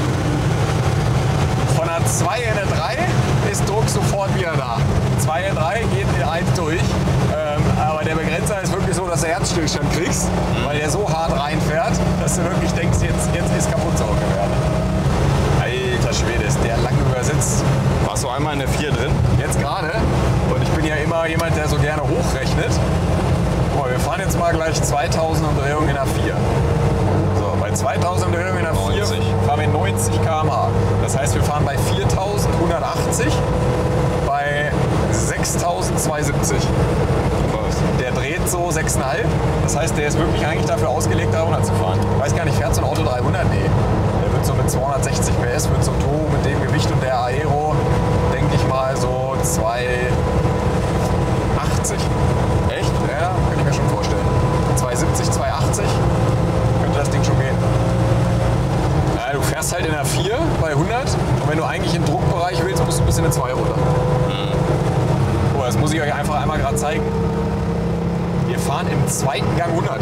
von einer zwei in eine drei ist Druck sofort wieder da. zwei in drei geht in eins durch. Ähm, aber der Begrenzer ist wirklich so, dass du Herzstillstand kriegst, weil der so hart reinfährt, dass du wirklich denkst, jetzt, jetzt ist kaputt saugen werden. Alter Schwede, ist der lang übersitzt. Warst du einmal in der vier drin? Jetzt gerade. Und ich bin ja immer jemand, der so gerne hochrechnet. Guck mal, wir fahren jetzt mal gleich zweitausend Umdrehungen in der vier. So, bei zweitausend Umdrehungen in der vier neunzig. fahren wir neunzig Kilometer pro Stunde. Das heißt, wir fahren bei viertausendhundertachtzig bei sechstausendzweihundertsiebzig. Der dreht so sechs Komma fünf. Das heißt, der ist wirklich eigentlich dafür ausgelegt, dreihundert zu fahren. Ich weiß gar nicht, fährt so ein Auto dreihundert? Nee. Der wird so mit zweihundertsechzig P S, mit so einem Turbo, mit dem Gewicht und der Aero, denke ich mal so zweihundertachtzig. Echt? Ja, könnte ich mir schon vorstellen. zweihundertsiebzig, zweihundertachtzig könnte das Ding schon gehen. Ja, du fährst halt in der vier bei hundert und wenn du eigentlich im Druckbereich willst, musst du ein bisschen in der zwei runter. Oh, das muss ich euch einfach einmal gerade zeigen. Wir fahren im zweiten Gang hundert.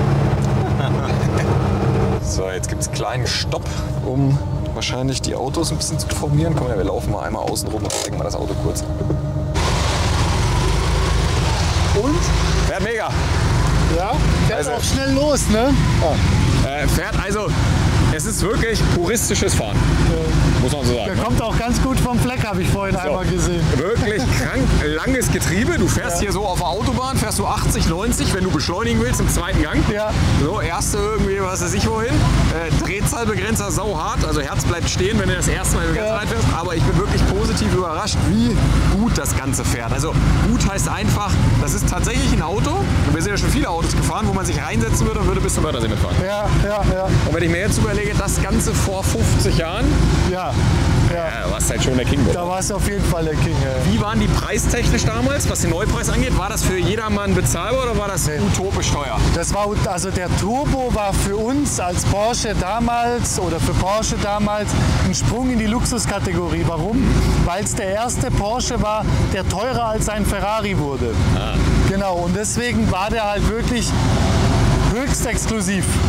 So, jetzt gibt es einen kleinen Stopp, um wahrscheinlich die Autos ein bisschen zu formieren. Komm her, wir laufen mal einmal außen rum und zeigen mal das Auto kurz. Und? Fährt mega. Ja, fährt Also- auch schnell los, ne? Äh, fährt also, es ist wirklich puristisches Fahren. Muss man so sagen. Der kommt auch ganz gut vom Fleck, habe ich vorhin einmal gesehen. Wirklich krank langes Getriebe. Du fährst Ja. hier so auf der Autobahn, fährst du achtzig, neunzig, wenn du beschleunigen willst im zweiten Gang. Ja. So, erste irgendwie, was weiß ich wohin. Äh, Drehzahlbegrenzer sauhart, also Herz bleibt stehen, wenn du das erste Mal Begrenzer Ja. reinfährst. Aber ich bin wirklich positiv überrascht, wie gut das Ganze fährt. Also gut heißt einfach, das ist tatsächlich ein Auto. Und wir sind ja schon viele Autos gefahren, wo man sich reinsetzen würde und würde bis zum Wörthersee mitfahren. Ja, ja, ja, Und wenn ich mir jetzt überlege, das Ganze vor fünfzig Jahren, ja. ja. ja, warst halt schon der King. Da war es auf jeden Fall der King. Ja. Wie waren die preistechnisch damals, was den Neupreis angeht? War das für jedermann bezahlbar oder war das utopisch teuer? Das war, also der Turbo war für uns als Porsche damals oder für Porsche damals ein Sprung in die Luxuskategorie. Warum? Weil es der erste Porsche war, der teurer als ein Ferrari wurde. Ah. Genau, und deswegen war der halt wirklich höchst exklusiv.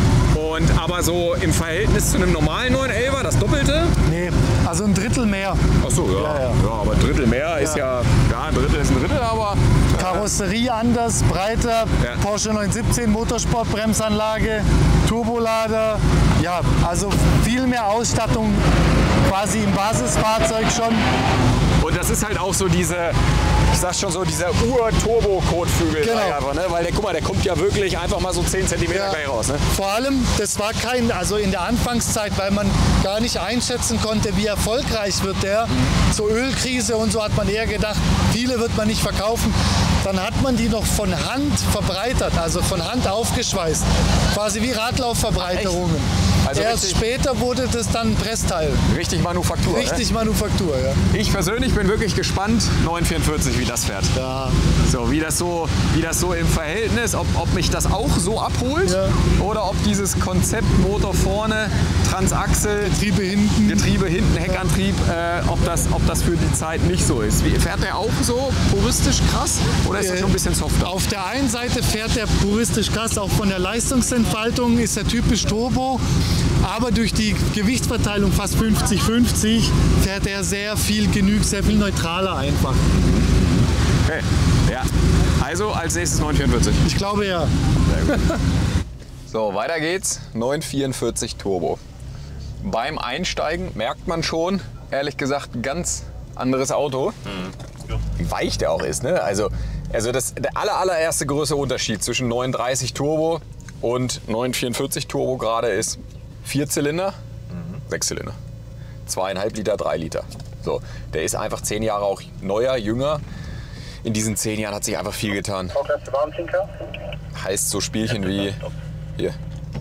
Und aber so im Verhältnis zu einem normalen neun elfer, das Doppelte? Nee, also ein Drittel mehr. Ach so, ja. Ja, ja. Ja, aber ein Drittel mehr ist ja, ja, ein Drittel ist ein Drittel, aber Karosserie anders, breiter, Ja. Porsche neun siebzehn, Motorsport-Bremsanlage, Turbolader. Ja, also viel mehr Ausstattung quasi im Basisfahrzeug schon. und das ist halt auch so diese, ich sag schon so, dieser Ur-Turbo-Kotflügel. Genau. Einfach, ne? Weil der, guck mal, der kommt ja wirklich einfach mal so zehn Zentimeter Ja. gleich raus. Ne? Vor allem, das war kein, also in der Anfangszeit, weil man gar nicht einschätzen konnte, wie erfolgreich wird der. Zur Ölkrise und so hat man eher gedacht, viele wird man nicht verkaufen. Dann hat man die noch von Hand verbreitert, also von Hand aufgeschweißt. Quasi wie Radlaufverbreiterungen. Also Erst richtig- später wurde das dann Pressteil. Richtig Manufaktur. Richtig Manufaktur, ja. Ne? Ich persönlich bin wirklich gespannt, neun vierundvierzig, wie das fährt. Ja. So, wie das so, wie das so im Verhältnis, ob, ob mich das auch so abholt Ja. oder ob dieses Konzept Motor vorne, Transachsel, Getriebe hinten. Getriebe hinten, Heckantrieb, äh, ob, das, ob das für die Zeit nicht so ist. Wie, fährt der auch so puristisch krass oder ist er Äh, schon ein bisschen softer? Auf der einen Seite fährt er puristisch krass, auch von der Leistungsentfaltung ist er typisch Turbo, aber durch die Gewichtsverteilung fast fünfzig fünfzig fährt er sehr viel genügt, sehr viel neutraler einfach. Okay. Ja. Also als nächstes neun vierundvierzig. Ich glaube ja. So, weiter geht's. neun vierundvierzig Turbo. Beim Einsteigen merkt man schon, ehrlich gesagt, ein ganz anderes Auto. Wie weich der auch ist. Ne? Also, also das, der aller, allererste größere Unterschied zwischen neununddreißig Turbo und neun vierundvierzig Turbo gerade ist Vierzylinder, Sechszylinder. Zweieinhalb Liter, drei Liter. So, der ist einfach zehn Jahre auch neuer, jünger. In diesen zehn Jahren hat sich einfach viel getan. Heißt so Spielchen wie hier.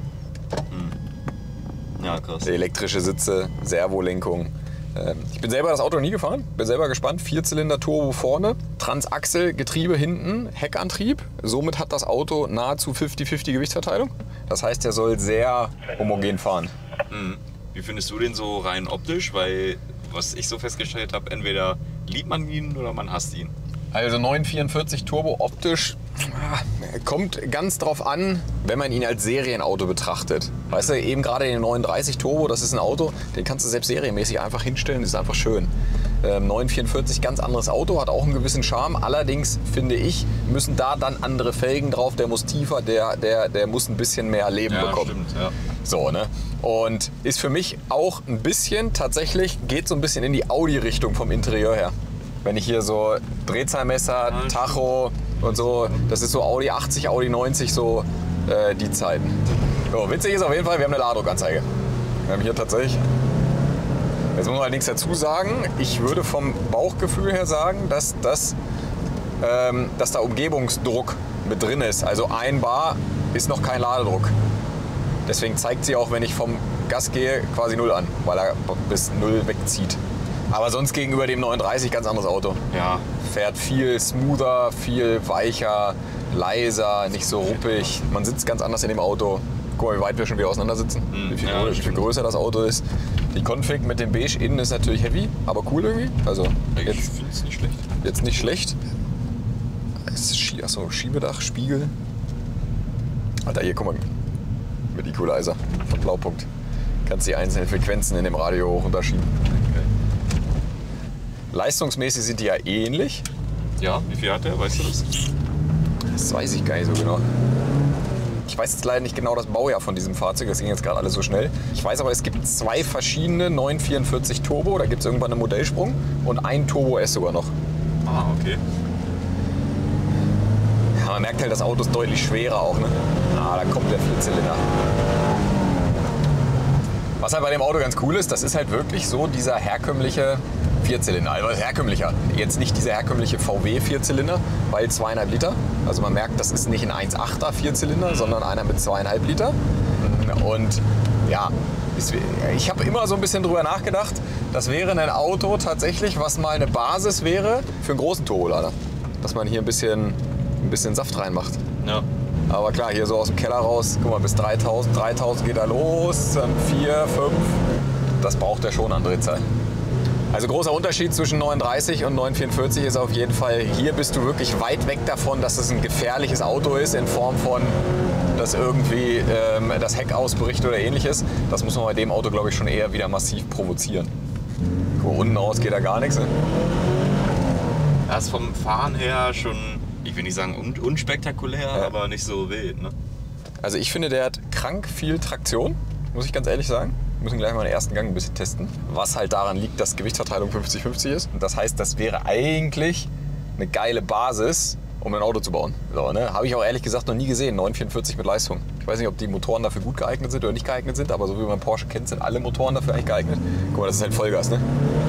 Ja, krass. Elektrische Sitze, Servolenkung. Ähm, Ich bin selber das Auto noch nie gefahren, bin selber gespannt. Vierzylinder Turbo vorne, Transachsel, Getriebe hinten, Heckantrieb. Somit hat das Auto nahezu fünfzig fünfzig Gewichtsverteilung. Das heißt, er soll sehr homogen fahren. Wie findest du den so rein optisch? Weil, was ich so festgestellt habe, entweder liebt man ihn oder man hasst ihn. Also neun vierundvierzig Turbo optisch ah, kommt ganz drauf an, wenn man ihn als Serienauto betrachtet. Weißt du, eben gerade den neununddreißig Turbo, das ist ein Auto, den kannst du selbst serienmäßig einfach hinstellen, ist einfach schön. Ähm, neun vierundvierzig, ganz anderes Auto, hat auch einen gewissen Charme. Allerdings, finde ich, müssen da dann andere Felgen drauf, der muss tiefer, der, der, der muss ein bisschen mehr Leben bekommen. stimmt, ja. So, ne? Und ist für mich auch ein bisschen, tatsächlich, geht so ein bisschen in die Audi-Richtung vom Interieur her. Wenn ich hier so Drehzahlmesser, Tacho und so, das ist so Audi achtzig, Audi neunzig, so äh, die Zeiten. So, witzig ist auf jeden Fall, wir haben eine Ladedruckanzeige. Wir haben hier tatsächlich, jetzt muss man halt nichts dazu sagen, ich würde vom Bauchgefühl her sagen, dass, das, ähm, dass da Umgebungsdruck mit drin ist. Also ein Bar ist noch kein Ladedruck. Deswegen zeigt sie auch, wenn ich vom Gas gehe, quasi null an, weil er bis null wegzieht. Aber sonst gegenüber dem neununddreißig ganz anderes Auto. Ja. Fährt viel smoother, viel weicher, leiser, nicht so ruppig. Man sitzt ganz anders in dem Auto. Guck mal, wie weit wir schon wieder auseinander sitzen. Wie viel, ja, grö- wie viel größer das Auto ist. Die Config mit dem Beige innen ist natürlich heavy, aber cool irgendwie. Also Ich jetzt, finde es nicht schlecht. jetzt nicht schlecht. Es ist Schie- Achso, Schiebedach, Spiegel. Alter, hier, guck mal. Mit Equalizer von Blaupunkt. Kannst die einzelnen Frequenzen in dem Radio hoch und runter schieben. Leistungsmäßig sind die ja ähnlich. Ja, wie viel hat der? Weißt du das? Das weiß ich gar nicht so genau. Ich weiß jetzt leider nicht genau das Baujahr von diesem Fahrzeug, das ging jetzt gerade alles so schnell. Ich weiß aber, es gibt zwei verschiedene neun vierundvierzig Turbo, da gibt es irgendwann einen Modellsprung und ein Turbo S sogar noch. Ah, okay. Ja, man merkt halt, das Auto ist deutlich schwerer auch. Ne? Ah, da kommt der Vierzylinder. Was halt bei dem Auto ganz cool ist, das ist halt wirklich so dieser herkömmliche Vierzylinder. Also herkömmlicher. Jetzt nicht dieser herkömmliche V W-Vierzylinder, weil zweieinhalb Liter. Also man merkt, das ist nicht ein eins Komma achter Vierzylinder, sondern einer mit zweieinhalb Liter. Und ja, ich habe immer so ein bisschen drüber nachgedacht, das wäre ein Auto tatsächlich, was mal eine Basis wäre für einen großen Turbolader. Dass man hier ein bisschen, ein bisschen Saft reinmacht. Ja. Aber klar, hier so aus dem Keller raus, guck mal, bis dreitausend, dreitausend geht er los, dann vier, fünf. Das braucht er schon an Drehzahl. Also großer Unterschied zwischen neununddreißig und neunhundertvierundvierzig ist auf jeden Fall, hier bist du wirklich weit weg davon, dass es ein gefährliches Auto ist in Form von, dass irgendwie ähm, das Heck ausbricht oder ähnliches. Das muss man bei dem Auto, glaube ich, schon eher wieder massiv provozieren. Guck, unten raus geht da gar nichts. Ne? Das ist vom Fahren her schon, ich will nicht sagen un unspektakulär, ja. aber nicht so wild. Ne? Also ich finde, der hat krank viel Traktion, muss ich ganz ehrlich sagen. Wir müssen gleich mal den ersten Gang ein bisschen testen. Was halt daran liegt, dass Gewichtsverteilung fünfzig fünfzig ist. Und das heißt, das wäre eigentlich eine geile Basis, um ein Auto zu bauen. So, ne? Habe ich auch ehrlich gesagt noch nie gesehen, neunhundertvierundvierzig mit Leistung. Ich weiß nicht, ob die Motoren dafür gut geeignet sind oder nicht geeignet sind, aber so wie man Porsche kennt, sind alle Motoren dafür eigentlich geeignet. Guck mal, das ist halt Vollgas, ne?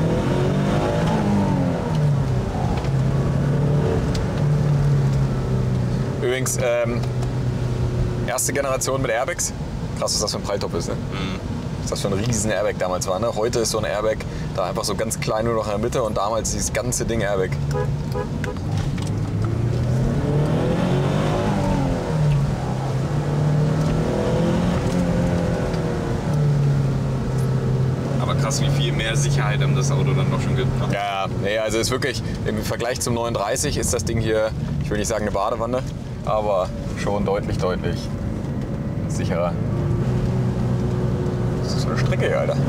Übrigens, ähm, erste Generation mit Airbags. Krass, was das für ein Pralltopf ist, ne? Mhm. Was das für ein riesen Airbag damals war, ne? Heute ist so ein Airbag da einfach so ganz klein nur noch in der Mitte und damals dieses ganze Ding Airbag. Aber krass, wie viel mehr Sicherheit einem das Auto dann noch schon gibt. Ne? Ja, nee, also ist wirklich, im Vergleich zum neununddreißig ist das Ding hier, ich will nicht sagen eine Badewanne, aber schon deutlich, deutlich sicherer. Das ist so eine Strecke hier, Alter.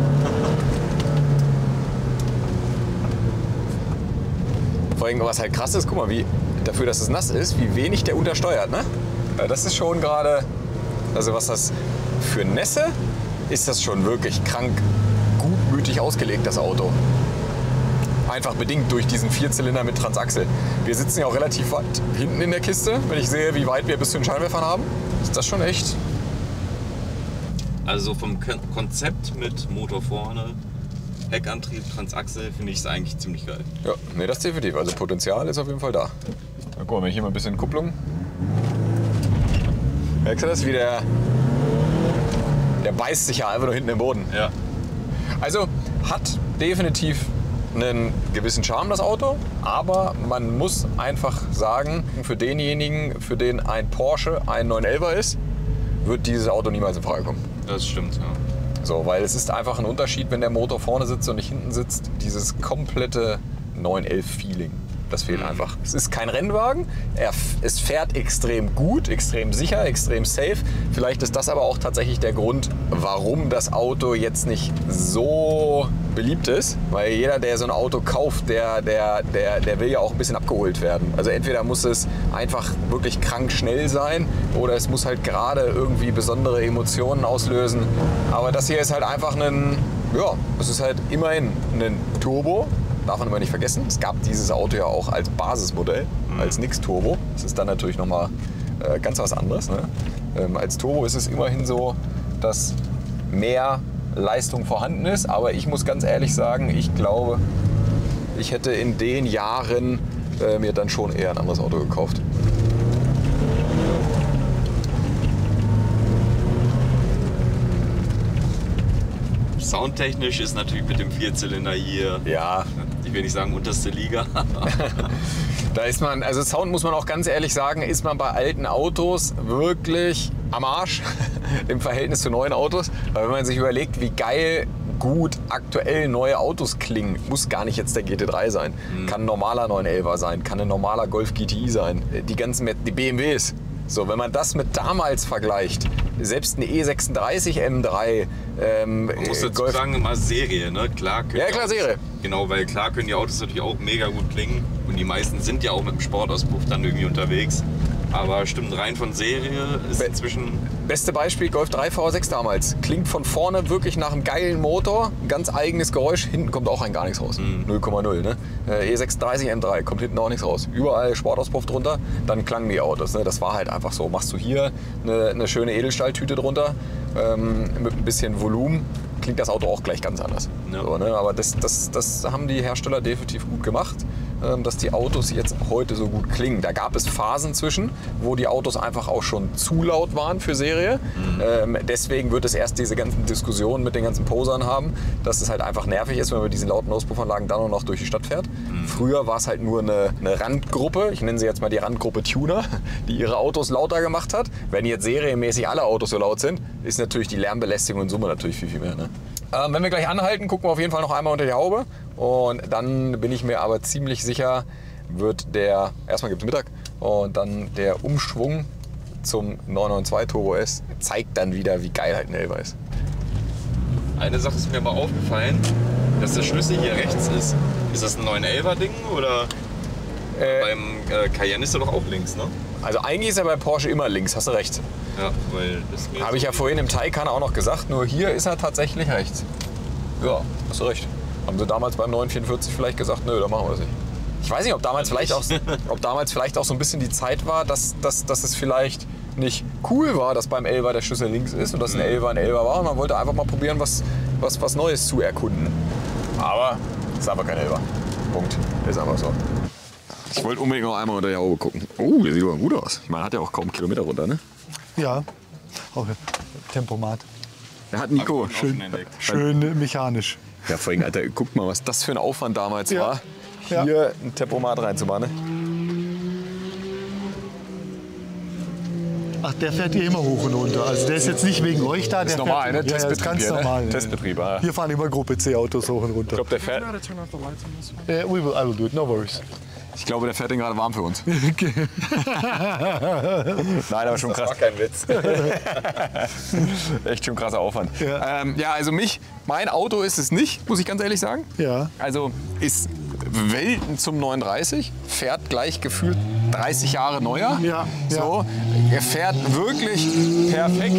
Vor allem, was halt krass ist, guck mal, wie dafür, dass es nass ist, wie wenig der untersteuert, ne? Das ist schon gerade, also was das für Nässe, ist das schon wirklich krank gutmütig ausgelegt, das Auto. Einfach bedingt durch diesen Vierzylinder mit Transaxel. Wir sitzen ja auch relativ weit hinten in der Kiste. Wenn ich sehe, wie weit wir bis zu den Scheinwerfern haben, ist das schon echt. Also vom Konzept mit Motor vorne, Heckantrieb, Transaxel, finde ich es eigentlich ziemlich geil. Ja, nee, das definitiv. Also Potenzial ist auf jeden Fall da. Na, guck mal, wenn ich hier mal ein bisschen Kupplung. Merkst du das? Wie der, der beißt sich ja einfach nur hinten im Boden. Ja. Also hat definitiv einen gewissen Charme, das Auto, aber man muss einfach sagen, für denjenigen, für den ein Porsche ein neun elfer ist, wird dieses Auto niemals in Frage kommen. Das stimmt, ja. So, weil es ist einfach ein Unterschied, wenn der Motor vorne sitzt und nicht hinten sitzt. Dieses komplette neun elf Feeling. Das fehlt einfach. Es ist kein Rennwagen. Er, es fährt extrem gut, extrem sicher, extrem safe. Vielleicht ist das aber auch tatsächlich der Grund, warum das Auto jetzt nicht so beliebt ist. Weil jeder, der so ein Auto kauft, der, der, der, der will ja auch ein bisschen abgeholt werden. Also entweder muss es einfach wirklich krank schnell sein oder es muss halt gerade irgendwie besondere Emotionen auslösen. Aber das hier ist halt einfach ein, ja, es ist halt immerhin ein Turbo. Darf man immer nicht vergessen, es gab dieses Auto ja auch als Basismodell, als Nix Turbo. Das ist dann natürlich nochmal äh, ganz was anderes. Ne? Ähm, als Turbo ist es immerhin so, dass mehr Leistung vorhanden ist. Aber ich muss ganz ehrlich sagen, ich glaube, ich hätte in den Jahren äh, mir dann schon eher ein anderes Auto gekauft. Soundtechnisch ist natürlich mit dem Vierzylinder hier, ja, ich will nicht sagen unterste Liga. Da ist man, also Sound muss man auch ganz ehrlich sagen, ist man bei alten Autos wirklich am Arsch im Verhältnis zu neuen Autos. Weil wenn man sich überlegt, wie geil gut aktuell neue Autos klingen, muss gar nicht jetzt der G T drei sein. Mhm. Kann ein normaler neun elfer sein, kann ein normaler Golf G T I sein, die ganzen die B M Ws. So, wenn man das mit damals vergleicht, selbst ein E sechsunddreißig M drei, ähm, man muss dazu Golf sagen, immer Serie, ne? Klar können ja, klar, Autos, Serie. Genau, weil klar können die Autos natürlich auch mega gut klingen und die meisten sind ja auch mit dem Sportauspuff dann irgendwie unterwegs. Aber stimmt, rein von Serie ist Be inzwischen... Beste Beispiel, Golf drei V sechs damals. Klingt von vorne wirklich nach einem geilen Motor, ganz eigenes Geräusch, hinten kommt auch ein gar nichts raus. Mhm. null Komma null. Ne? E sechsunddreißig M drei, kommt hinten auch nichts raus. Überall Sportauspuff drunter, dann klangen die Autos. Ne? Das war halt einfach so. Machst du hier eine, eine schöne Edelstahltüte drunter, ähm, mit ein bisschen Volumen, klingt das Auto auch gleich ganz anders. Ja. So, ne? Aber das, das, das haben die Hersteller definitiv gut gemacht, dass die Autos jetzt heute so gut klingen. Da gab es Phasen zwischen, wo die Autos einfach auch schon zu laut waren für Serie. Mhm. Ähm, deswegen wird es erst diese ganzen Diskussionen mit den ganzen Posern haben, dass es halt einfach nervig ist, wenn man mit diesen lauten Auspuffanlagen dann auch noch durch die Stadt fährt. Mhm. Früher war es halt nur eine, eine Randgruppe, ich nenne sie jetzt mal die Randgruppe Tuner, die ihre Autos lauter gemacht hat. Wenn jetzt serienmäßig alle Autos so laut sind, ist natürlich die Lärmbelästigung in Summe natürlich viel, viel mehr. Ne? Ähm, wenn wir gleich anhalten, gucken wir auf jeden Fall noch einmal unter die Haube. Und dann bin ich mir aber ziemlich sicher, wird der, erstmal gibt es Mittag, und dann der Umschwung zum neun neun zwei Turbo S zeigt dann wieder, wie geil halt ein Elfer ist. Eine Sache ist mir aber aufgefallen, dass der Schlüssel hier rechts ist. Ist das ein neun elfer Ding oder Äh, beim äh, Cayenne ist er doch auch links, ne? Also eigentlich ist er bei Porsche immer links, hast du recht. Ja, weil das mir Habe ich ja vorhin im Taycan auch noch gesagt, nur hier ist er tatsächlich rechts. Ja, hast du recht. Haben sie damals beim neun vierundvierzig vielleicht gesagt, nö, dann machen wir das nicht. Ich weiß nicht, ob damals, vielleicht auch, ob damals vielleicht auch so ein bisschen die Zeit war, dass, dass, dass es vielleicht nicht cool war, dass beim Elfer der Schlüssel links ist und dass ein Elfer ein Elfer war. Und man wollte einfach mal probieren, was, was, was Neues zu erkunden. Aber es ist einfach kein Elfer. Punkt. Ist einfach so. Ich wollte unbedingt noch einmal unter die Haube gucken. Oh, der sieht aber gut aus. Ich meine, hat ja auch kaum Kilometer runter, ne? Ja, auch Tempomat. Der hat Nico. Schön, schön mechanisch. Ja, vor allem, Alter, guck mal, was das für ein Aufwand damals Ja. war, hier Ja. ein Tempomat reinzumachen. Ne? Ach, der fährt hier immer hoch und runter. Also der ist jetzt nicht wegen euch da. Das ist der normal, fährt, ne? Ja, ja, das ist ganz hier, normal. Ne? Ne? Testbetrieb, ja. Hier fahren immer Gruppe C Autos hoch und runter. Ich glaube, der fährt, Yeah, we will, I will do it, no worries. ich glaube, der fährt den gerade warm für uns. Nein, aber schon krass. war kein Witz. Echt schon krasser Aufwand. Ja. Ähm, ja, also mich, mein Auto ist es nicht, muss ich ganz ehrlich sagen. Ja. Also ist Welten zum neununddreißig, fährt gleich gefühlt dreißig Jahre neuer. Ja, So, er fährt wirklich perfekt.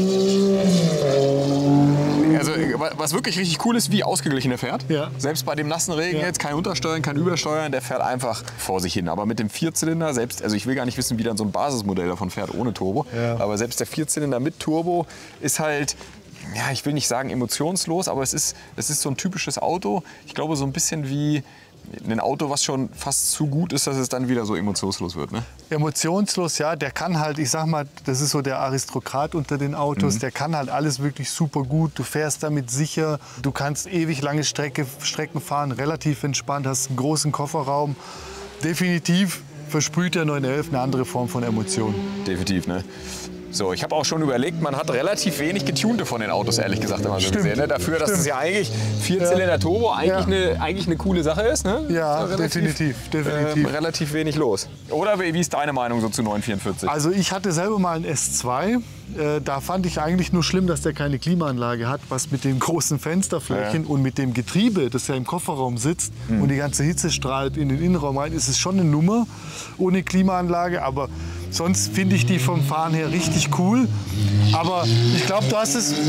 Also was wirklich richtig cool ist, wie ausgeglichen er fährt. Ja. Selbst bei dem nassen Regen Ja. jetzt, kein Untersteuern, kein Übersteuern, der fährt einfach vor sich hin. Aber mit dem Vierzylinder, selbst, also ich will gar nicht wissen, wie dann so ein Basismodell davon fährt ohne Turbo. Ja. Aber selbst der Vierzylinder mit Turbo ist halt, ja, ich will nicht sagen emotionslos, aber es ist, es ist so ein typisches Auto. Ich glaube, so ein bisschen wie ein Auto, was schon fast zu gut ist, dass es dann wieder so emotionslos wird. Ne? Emotionslos, ja, der kann halt, ich sag mal, das ist so der Aristokrat unter den Autos, der kann halt alles wirklich super gut. Du fährst damit sicher, du kannst ewig lange Strecke, Strecken fahren, relativ entspannt, hast einen großen Kofferraum. Definitiv versprüht der neun elf eine andere Form von Emotion. Definitiv, ne? So, ich habe auch schon überlegt, man hat relativ wenig getunte von den Autos, ehrlich gesagt, immer so Stimmt. gesehen. Ne? Dafür, dass Stimmt. es ja eigentlich Vierzylinder Turbo eigentlich, Ja. eine, eigentlich eine coole Sache ist. Ne? Ja, Ist relativ, definitiv, definitiv. Ähm, relativ wenig los. Oder wie wie ist deine Meinung so zu neun vierundvierzig? Also ich hatte selber mal einen S zwei. Äh, da fand ich eigentlich nur schlimm, dass der keine Klimaanlage hat, was mit den großen Fensterflächen Ja. und mit dem Getriebe, das ja im Kofferraum sitzt Mhm. und die ganze Hitze strahlt in den Innenraum rein, ist es schon eine Nummer ohne Klimaanlage. Aber sonst finde ich die vom Fahren her richtig cool. Aber ich glaube, du hast es...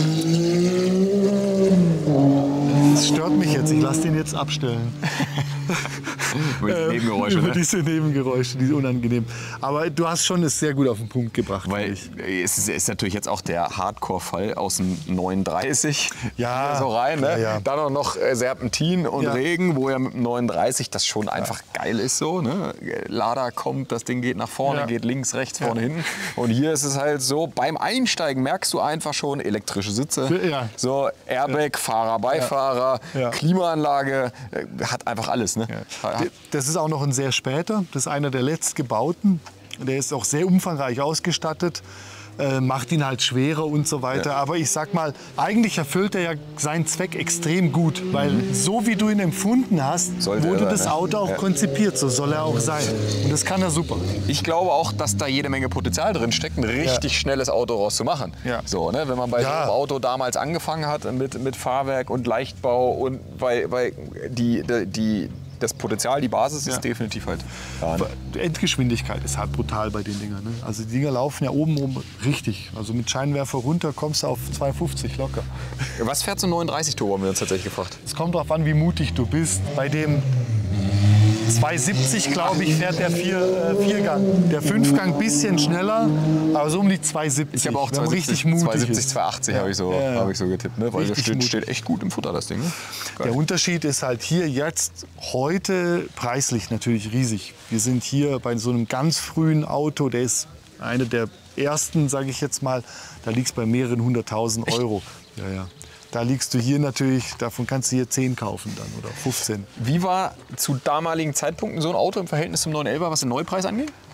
Das stört mich jetzt, ich lasse den jetzt abstellen. Über die Nebengeräusche, Über ne? diese Nebengeräusche, die unangenehm. Aber du hast schon es sehr gut auf den Punkt gebracht. Weil finde ich. es ist, ist natürlich jetzt auch der Hardcore-Fall aus dem neununddreißig Ja, hier so rein. Ne? ja, ja. Dann auch noch äh, Serpentin und Ja. Regen, wo ja mit dem neununddreißig das schon einfach geil ist. So, ne? Lader kommt, das Ding geht nach vorne, Ja. geht links, rechts, vorne, hinten. Und hier ist es halt so, beim Einsteigen merkst du einfach schon elektrische Sitze. Ja. So Airbag, Fahrer, Beifahrer, Ja. Klimaanlage, äh, hat einfach alles. Ne? Hat, Das ist auch noch ein sehr später. Das ist einer der letztgebauten. Der ist auch sehr umfangreich ausgestattet. Äh, macht ihn halt schwerer und so weiter. Ja. Aber ich sag mal, eigentlich erfüllt er ja seinen Zweck extrem gut. Weil so wie du ihn empfunden hast, Sollte wurde er sein, das ne? Auto auch Ja. konzipiert. So soll er auch sein. Und das kann er super. Ich glaube auch, dass da jede Menge Potenzial drin steckt, ein richtig schnelles Auto rauszumachen. Ja. So, ne? Wenn man bei Ja. so einem Auto damals angefangen hat mit, mit Fahrwerk und Leichtbau und weil, weil die, die, die, das Potenzial, die Basis ist Ja. definitiv halt da. Ne? Die Endgeschwindigkeit ist halt brutal bei den Dingern. Ne? Also die Dinger laufen ja oben rum richtig. Also mit Scheinwerfer runter kommst du auf zwei fünfzig locker. Was fährt so ein neununddreißig Turbo, haben wir uns tatsächlich gefragt. Es kommt darauf an, wie mutig du bist. Bei dem zwei siebzig, glaube ich, fährt der vier, äh, Viergang. Der Fünfgang ein bisschen schneller, aber so um die zwei siebzig. Ich habe auch wenn man richtig zwei mutig siebzig, ist. zwei achtzig Ja. habe ich, so, Ja, ja. hab ich so getippt. Ne? Weil das Richtig steht, mutig. steht echt gut im Futter, das Ding. Ne? Geil. Der Unterschied ist halt hier jetzt heute preislich natürlich riesig. Wir sind hier bei so einem ganz frühen Auto, der ist einer der ersten, sage ich jetzt mal, da liegt es bei mehreren hunderttausend Euro. Ja, ja. Da liegst du hier natürlich, davon kannst du hier zehn kaufen dann oder fünfzehn. Wie war zu damaligen Zeitpunkten so ein Auto im Verhältnis zum neun elfer, was den Neupreis angeht?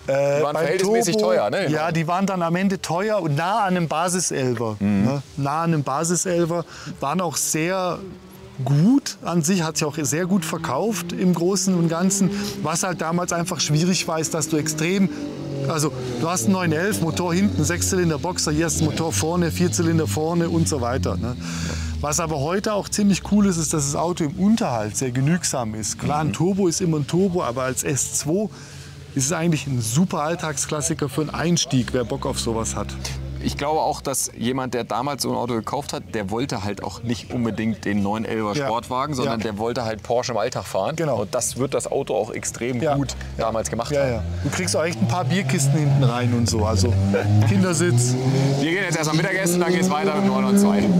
Äh, Die waren beim verhältnismäßig Turbo, teuer, ne? Ja, die waren dann am Ende teuer und nah an einem Basiselfer. Mhm. Ne? Nah an einem Basiselfer. Waren auch sehr gut an sich, hat sich auch sehr gut verkauft im Großen und Ganzen. Was halt damals einfach schwierig war, ist, dass du extrem, also du hast einen neun elf, Motor hinten, Sechszylinder Boxer, hier hast du Motor vorne, Vierzylinder vorne und so weiter. Ne? Was aber heute auch ziemlich cool ist, ist, dass das Auto im Unterhalt sehr genügsam ist. Klar, ein Turbo ist immer ein Turbo, aber als S zwei ist es eigentlich ein super Alltagsklassiker für einen Einstieg, wer Bock auf sowas hat. Ich glaube auch, dass jemand, der damals so ein Auto gekauft hat, der wollte halt auch nicht unbedingt den neun elfer Ja. Sportwagen, sondern Ja. der wollte halt Porsche im Alltag fahren. Genau. Und das wird das Auto auch extrem Ja. gut damals gemacht Ja, haben. ja. Du kriegst auch echt ein paar Bierkisten hinten rein und so. Also Kindersitz. Wir gehen jetzt erst am Mittagessen, dann geht es weiter mit neun null zwei.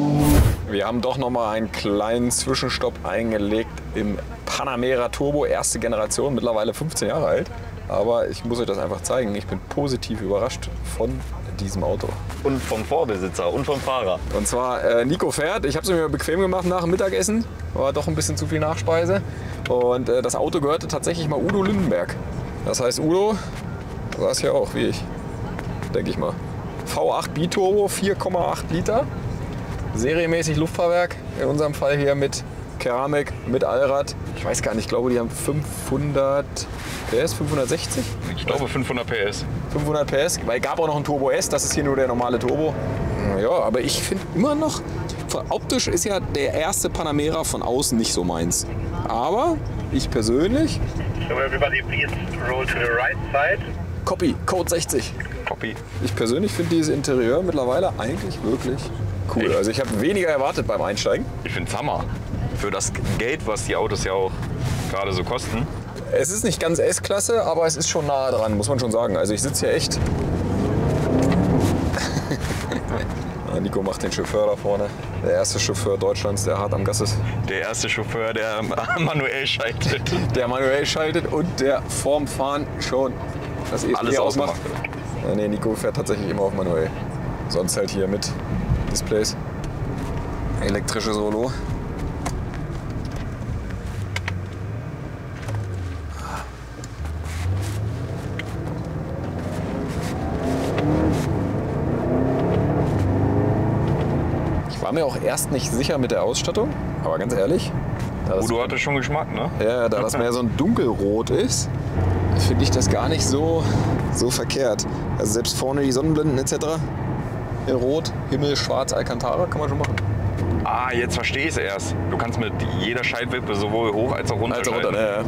Wir haben doch noch mal einen kleinen Zwischenstopp eingelegt im Panamera Turbo, erste Generation, mittlerweile fünfzehn Jahre alt. Aber ich muss euch das einfach zeigen. Ich bin positiv überrascht von diesem Auto. Und vom Vorbesitzer und vom Fahrer. Und zwar äh, Nico fährt. Ich habe es mir bequem gemacht nach dem Mittagessen. War doch ein bisschen zu viel Nachspeise. Und äh, das Auto gehörte tatsächlich mal Udo Lindenberg. Das heißt, Udo saß hier auch, wie ich, denke ich mal. V acht Biturbo, vier Komma acht Liter. Serienmäßig Luftfahrwerk. In unserem Fall hier mit Keramik, mit Allrad. Ich weiß gar nicht, ich glaube, die haben fünfhundert P S, fünfhundertsechzig? Ich glaube fünfhundert P S. fünfhundert P S, weil es gab auch noch einen Turbo S, das ist hier nur der normale Turbo. Ja, aber ich finde immer noch, optisch ist ja der erste Panamera von außen nicht so meins. Aber ich persönlich, So everybody please roll to the right side. Copy, Code sechzig. Copy. Ich persönlich finde dieses Interieur mittlerweile eigentlich wirklich cool. Echt? Also ich habe weniger erwartet beim Einsteigen. Ich finde es Hammer. Für das Geld, was die Autos ja auch gerade so kosten. Es ist nicht ganz S-Klasse, aber es ist schon nahe dran, muss man schon sagen. Also ich sitze hier echt. Ja, Nico macht den Chauffeur da vorne. Der erste Chauffeur Deutschlands, der hart am Gas ist. Der erste Chauffeur, der manuell schaltet. Der manuell schaltet und der vorm Fahren schon das E S P Alles ausmacht. ausgemacht. Ja, nee, Nico fährt tatsächlich immer auf manuell. Sonst halt hier mit Displays. Elektrische Solo. Ich war mir auch erst nicht sicher mit der Ausstattung, aber ganz ehrlich, da das, Udo hatte schon Geschmack, ne? ja, da das mehr so ein dunkelrot ist, finde ich das gar nicht so, so verkehrt. Also selbst vorne die Sonnenblenden et cetera in Rot, Himmel, Schwarz, Alcantara kann man schon machen. Ah, jetzt verstehe ich es erst. Du kannst mit jeder Schaltwippe sowohl hoch als auch runter Also schalten. runter, ja, ja.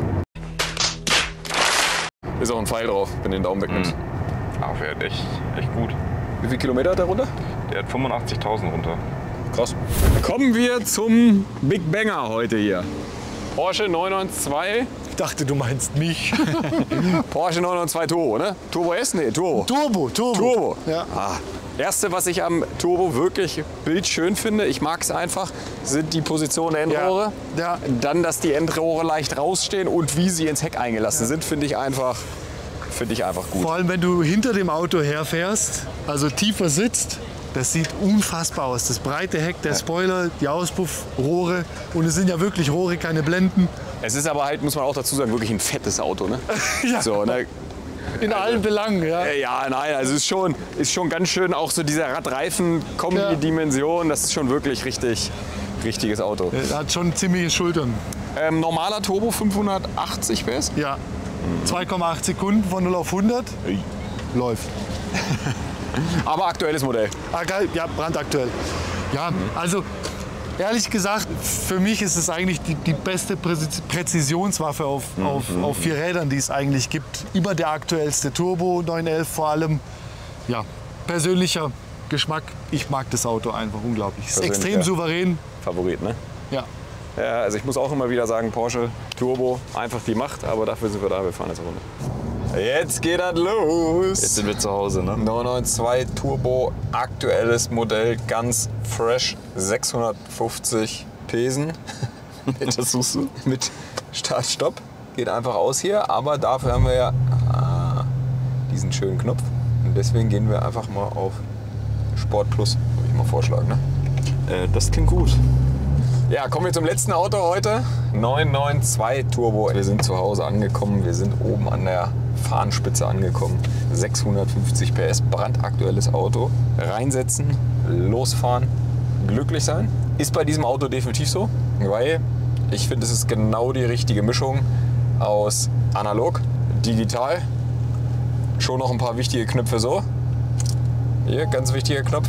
Ist auch ein Pfeil drauf, wenn du den Daumen wegnimmst. Ah, fährt echt, echt gut. Wie viel Kilometer hat der runter? Der hat fünfundachtzigtausend runter. Krass. Kommen wir zum Big Banger heute hier. Porsche neun neun zwei. Ich dachte, du meinst mich. Porsche neun neun zwei Turbo, ne? Turbo S? Nee, Turbo. Turbo, Turbo. Turbo. Ja. Ah. Erste, was ich am Turbo wirklich bildschön finde, ich mag es einfach, sind die Positionen der Endrohre. Ja. Dann, dass die Endrohre leicht rausstehen und wie sie ins Heck eingelassen sind, finde ich einfach, finde ich einfach gut. Vor allem, wenn du hinter dem Auto herfährst, also tiefer sitzt, das sieht unfassbar aus. Das breite Heck, der Spoiler, die Auspuffrohre. Und es sind ja wirklich Rohre, keine Blenden. Es ist aber halt, muss man auch dazu sagen, wirklich ein fettes Auto, ne? Ja. So, ne? In allen Belangen, ja. Äh, Ja, nein, also es ist schon, ist schon ganz schön auch so dieser Radreifen-Kombi-Dimension. Das ist schon wirklich richtig, richtiges Auto. Er hat schon ziemliche Schultern. Ähm, normaler Turbo fünfhundertachtzig P S. Ja. zwei Komma acht Sekunden von null auf hundert. Läuft. Aber aktuelles Modell. Ah, geil. Ja, brandaktuell. Ja, also ehrlich gesagt, für mich ist es eigentlich die, die beste Präzis- Präzisionswaffe auf, auf, auf vier Rädern, die es eigentlich gibt. Immer der aktuellste Turbo neun elf vor allem. Ja, persönlicher Geschmack. Ich mag das Auto einfach unglaublich. Es ist Persönlich, extrem ja. souverän. Favorit, ne? Ja. Ja, also ich muss auch immer wieder sagen, Porsche Turbo, einfach die Macht, aber dafür sind wir da, wir fahren jetzt eine Runde. Jetzt geht das los! Jetzt sind wir zu Hause, ne? neun neun zwei Turbo, aktuelles Modell, ganz fresh, sechshundertfünfzig Pesen. Das suchst du? Mit Start-Stopp. Geht einfach aus hier, aber dafür haben wir ja ah, diesen schönen Knopf. Und deswegen gehen wir einfach mal auf Sport Plus, würde ich mal vorschlagen. Ne? Äh, das klingt gut. Ja, kommen wir zum letzten Auto heute. neun neun zwei Turbo. Wir sind zu Hause angekommen. Wir sind oben an der Fahnenspitze angekommen. sechshundertfünfzig P S, brandaktuelles Auto. Reinsetzen, losfahren, glücklich sein. Ist bei diesem Auto definitiv so, weil ich finde, es ist genau die richtige Mischung aus analog, digital. Schon noch ein paar wichtige Knöpfe so. Hier, ganz wichtiger Knopf.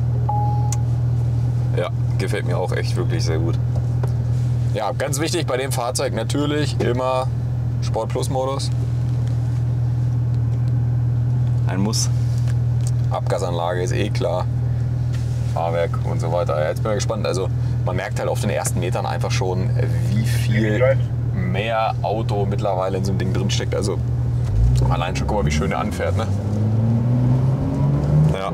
Ja, gefällt mir auch echt wirklich sehr gut. Ja, ganz wichtig bei dem Fahrzeug natürlich immer Sport Plus Modus. Ein Muss. Abgasanlage ist eh klar. Fahrwerk und so weiter. Ja, jetzt bin ich gespannt. Also man merkt halt auf den ersten Metern einfach schon, wie viel mehr Auto mittlerweile in so einem Ding drin steckt. Also allein schon, guck mal, wie schön der anfährt, ne? Ja.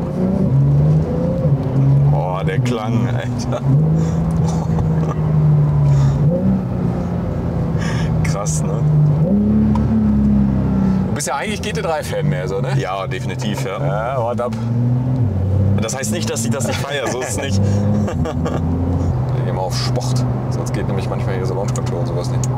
Oh, der Klang, Alter. Krass, ne? Du bist ja eigentlich G T drei Fan mehr, so, ne? Ja, definitiv, ja. Ja, warte ab. Das heißt nicht, dass ich das nicht feiere, so ist es nicht. Wir gehen mal auf Sport. Sonst geht nämlich manchmal hier so Launch Control und sowas nicht.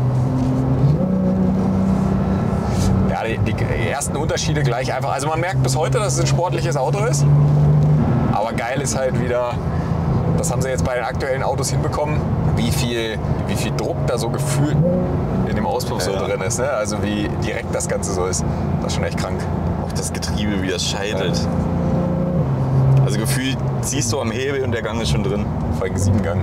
Ja, die, die ersten Unterschiede gleich einfach. Also man merkt bis heute, dass es ein sportliches Auto ist. Aber geil ist halt wieder, das haben sie jetzt bei den aktuellen Autos hinbekommen, wie viel, wie viel Druck da so gefühlt in dem Auspuff so Ja. drin ist. Ne? Also wie direkt das Ganze so ist. Das ist schon echt krank. Auch das Getriebe, wie das scheitelt. Also gefühlt ziehst du am Hebel und der Gang ist schon drin. Vor allem sieben Gang.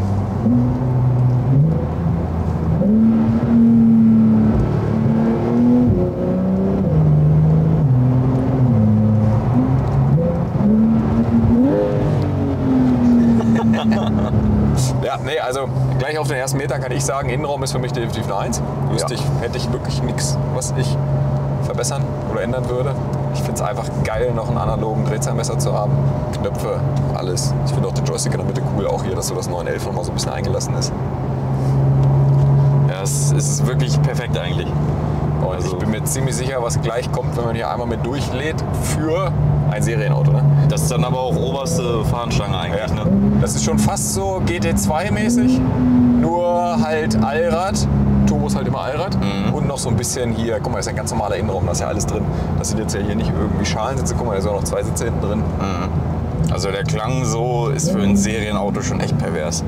Ja, nee, also gleich auf den ersten Meter kann ich sagen, Innenraum ist für mich definitiv eine Eins. Wüsste Ja. ich, hätte ich wirklich nichts, was ich verbessern oder ändern würde. Ich finde es einfach geil, noch einen analogen Drehzahlmesser zu haben. Knöpfe, alles. Ich finde auch den Joystick in der Mitte cool, auch hier, dass so das neun elf noch mal so ein bisschen eingelassen ist. Ja, es ist wirklich perfekt eigentlich. Und Also- ich bin mir ziemlich sicher, was gleich kommt, wenn man hier einmal mit durchlädt für ein Serienauto. Ne? Das ist dann aber auch oberste Fahnenstange eigentlich, Ja. ne? Das ist schon fast so G T zwei mäßig, nur halt Allrad. Turbo ist halt immer Allrad. Mhm. Und noch so ein bisschen hier, guck mal, das ist ein ganz normaler Innenraum, da ist ja alles drin. Das sind jetzt ja hier nicht irgendwie Schalensitze, guck mal, da sind auch noch zwei Sitze hinten drin. Also der Klang so ist für ein Serienauto schon echt pervers.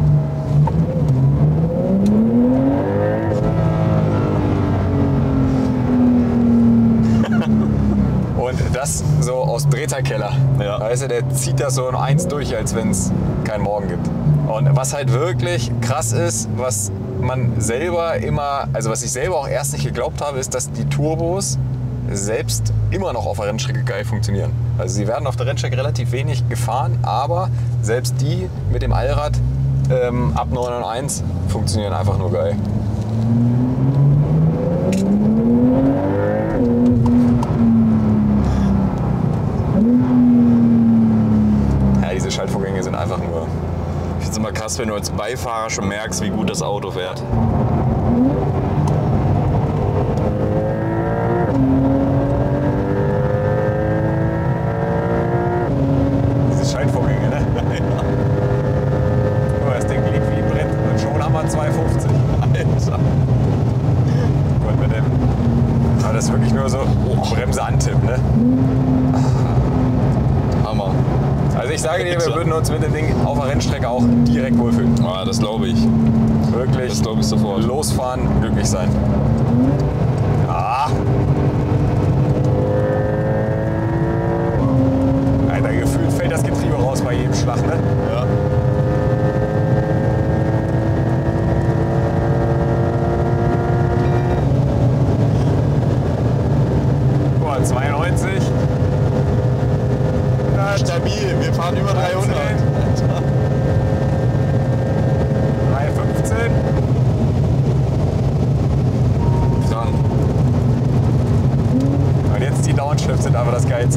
Und das so aus dem Drehzahlkeller. Ja. Weißt du, der zieht das so in eins durch, als wenn es keinen Morgen gibt. Und was halt wirklich krass ist, was man selber immer, also was ich selber auch erst nicht geglaubt habe, ist, dass die Turbos selbst immer noch auf der Rennstrecke geil funktionieren. Also sie werden auf der Rennstrecke relativ wenig gefahren, aber selbst die mit dem Allrad ähm, ab neun neun eins funktionieren einfach nur geil. Ja, diese Schaltvorgänge sind einfach nur... Ich finde es immer krass, wenn du als Beifahrer schon merkst, wie gut das Auto fährt. Diese Schaltvorgänge, ne? Guck mal, das Ding liegt wie ein Brett und schon haben wir zwei fünfzig. Alter. Und mit dem... Aber das ist wirklich nur so oh, Bremse antippen, ne? Hammer. Also ich sage dir, wir würden uns mit dem Ding auf der Rennstrecke auch direkt wohlfühlen. Ah, das glaube ich. Wirklich. Das glaube ich sofort. Losfahren, glücklich sein. Ah. Alter, gefühlt fällt das Getriebe raus bei jedem Schlag, ne? Ja. Guck mal, zweiundneunzig. Stabil, wir fahren über dreihundert. dreihundertfünfzehn. Krank. Und jetzt die Downshift sind aber das Geilste.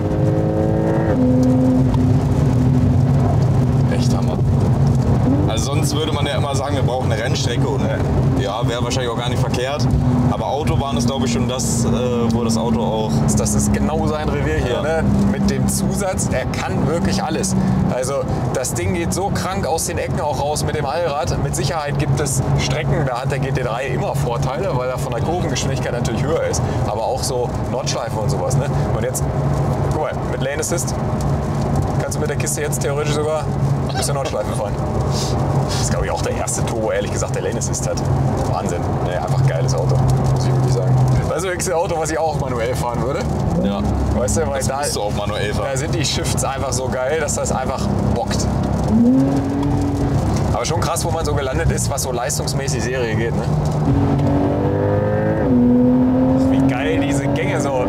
Echt Hammer. Also sonst würde man ja immer sagen, wir brauchen eine Rennstrecke. Und ja, wäre wahrscheinlich auch gar nicht verkehrt. Aber Autobahn ist, glaube ich, schon das, äh, wo das Auto auch... Das ist genau sein Revier hier, Ja. ne? Mit dem Zusatz, er kann wirklich alles. Also das Ding geht so krank aus den Ecken auch raus mit dem Allrad. Mit Sicherheit gibt es Strecken, da hat der G T drei immer Vorteile, weil er von der Kurvengeschwindigkeit natürlich höher ist. Aber auch so Nordschleifen und sowas. Ne? Und jetzt, guck mal, mit Lane Assist kannst du mit der Kiste jetzt theoretisch sogar ein bisschen Nordschleifen fahren. Das ist, glaube ich, auch der erste Turbo, ehrlich gesagt, der Lane Assist hat. Wahnsinn. Nee, einfach geiles Auto, muss ich wirklich sagen. Das ist übrigens ein Auto, was ich auch manuell fahren würde. Ja, Weißt du, weil das da, bist du auch manuell fahren. da sind die Shifts einfach so geil, dass das einfach bockt. Aber schon krass, wo man so gelandet ist, was so leistungsmäßig Serie geht. Ne? Ach, wie geil diese Gänge so.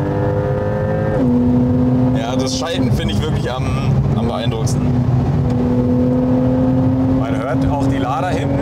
Ja, das Schalten finde ich wirklich am, am beeindruckendsten. Man hört auch die Lader hinten.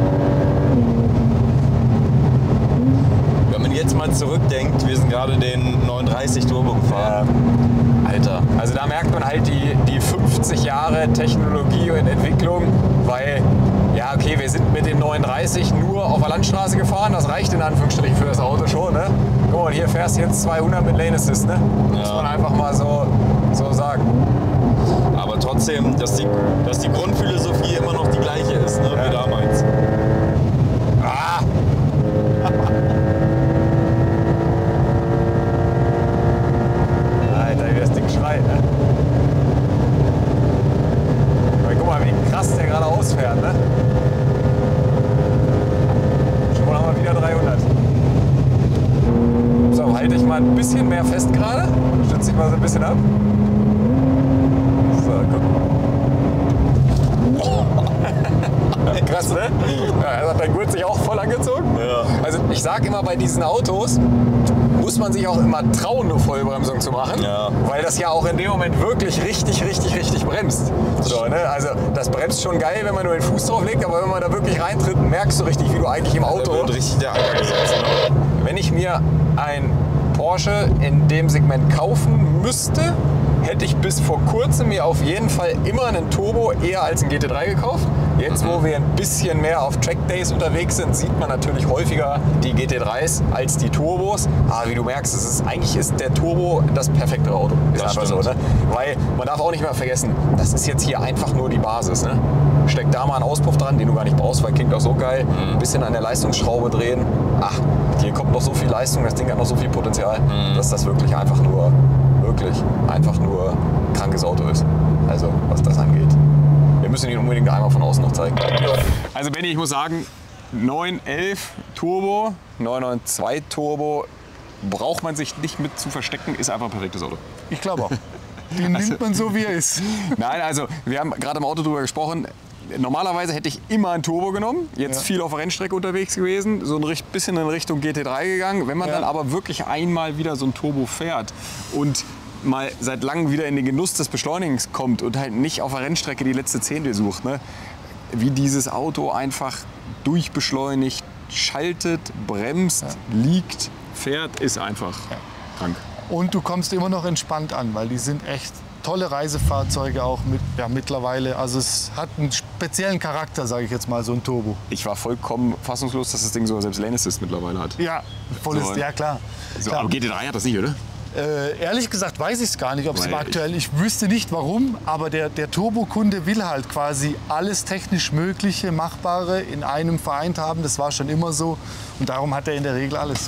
Wenn man jetzt mal zurückdenkt, wir sind gerade den neununddreißig Turbo gefahren. Alter. Also da merkt man halt die, die fünfzig Jahre Technologie und Entwicklung, weil, ja okay, wir sind mit dem neununddreißig nur auf der Landstraße gefahren, das reicht in Anführungsstrichen für das Auto schon, ne? Guck mal, hier fährst du jetzt zweihundert mit Lane Assist, ne? Muss Ja. man einfach mal so, so sagen. Aber trotzdem, dass die, dass die Grundphilosophie immer noch die gleiche ist, ne, wie damals. Ah! Alter, wie das Ding schreit, ne? Aber guck mal, wie krass der gerade ausfährt, ne? Schon haben wir wieder dreihundert. So, halte ich mal ein bisschen mehr fest gerade. Stütze ich mal so ein bisschen ab. So, guck. Krass, ne? Ja, er hat dein Gurt sich auch voll angezogen. Ja. Also ich sage immer, bei diesen Autos muss man sich auch immer trauen, eine Vollbremsung zu machen, Ja. weil das ja auch in dem Moment wirklich richtig, richtig, richtig bremst. So, ne? Also das bremst schon geil, wenn man nur den Fuß drauf legt, aber wenn man da wirklich reintritt, merkst du richtig, wie du eigentlich im Da Auto... wird richtig der Anker gesetzt. Ne? Wenn ich mir ein Porsche in dem Segment kaufen müsste, hätte ich bis vor kurzem mir auf jeden Fall immer einen Turbo eher als einen G T drei gekauft. Jetzt, wo wir ein bisschen mehr auf Trackdays unterwegs sind, sieht man natürlich häufiger die G T dreis als die Turbos. Aber wie du merkst, es ist, eigentlich ist der Turbo das perfektere Auto. Ist Das einfach so, stimmt. ne? Weil man darf auch nicht mehr vergessen, das ist jetzt hier einfach nur die Basis. Ne? Steck da mal einen Auspuff dran, den du gar nicht brauchst, weil klingt auch so geil. Ein bisschen an der Leistungsschraube drehen. Ach, hier kommt noch so viel Leistung, das Ding hat noch so viel Potenzial, dass das wirklich einfach nur, wirklich einfach nur ein krankes Auto ist. Also, was das angeht. Wir müssen ihn unbedingt einmal von außen noch zeigen. Also Benni, ich muss sagen, neun elf Turbo, neun neun zwei Turbo, braucht man sich nicht mit zu verstecken, ist einfach ein perfektes Auto. Ich glaube auch. Den nimmt man so, wie er ist. Nein, also wir haben gerade im Auto drüber gesprochen. Normalerweise hätte ich immer ein Turbo genommen, jetzt Ja. viel auf der Rennstrecke unterwegs gewesen, so ein richt- bisschen in Richtung G T drei gegangen. Wenn man Ja. dann aber wirklich einmal wieder so ein Turbo fährt und mal seit langem wieder in den Genuss des Beschleunigens kommt und halt nicht auf der Rennstrecke die letzte Zehntel sucht, ne? Wie dieses Auto einfach durchbeschleunigt, schaltet, bremst, liegt, fährt, ist einfach krank. Und du kommst immer noch entspannt an, weil die sind echt tolle Reisefahrzeuge auch mit, ja, mittlerweile. Also es hat einen speziellen Charakter, sage ich jetzt mal, so ein Turbo. Ich war vollkommen fassungslos, dass das Ding sogar selbst Lane Assist mittlerweile hat. Ja, volles, So. ja klar. So, klar. aber G T drei hat das nicht, oder? Äh, ehrlich gesagt weiß ich es gar nicht, ob es im Weil aktuellen, ich wüsste nicht warum, aber der, der Turbokunde will halt quasi alles technisch Mögliche, Machbare in einem vereint haben. Das war schon immer so und darum hat er in der Regel alles.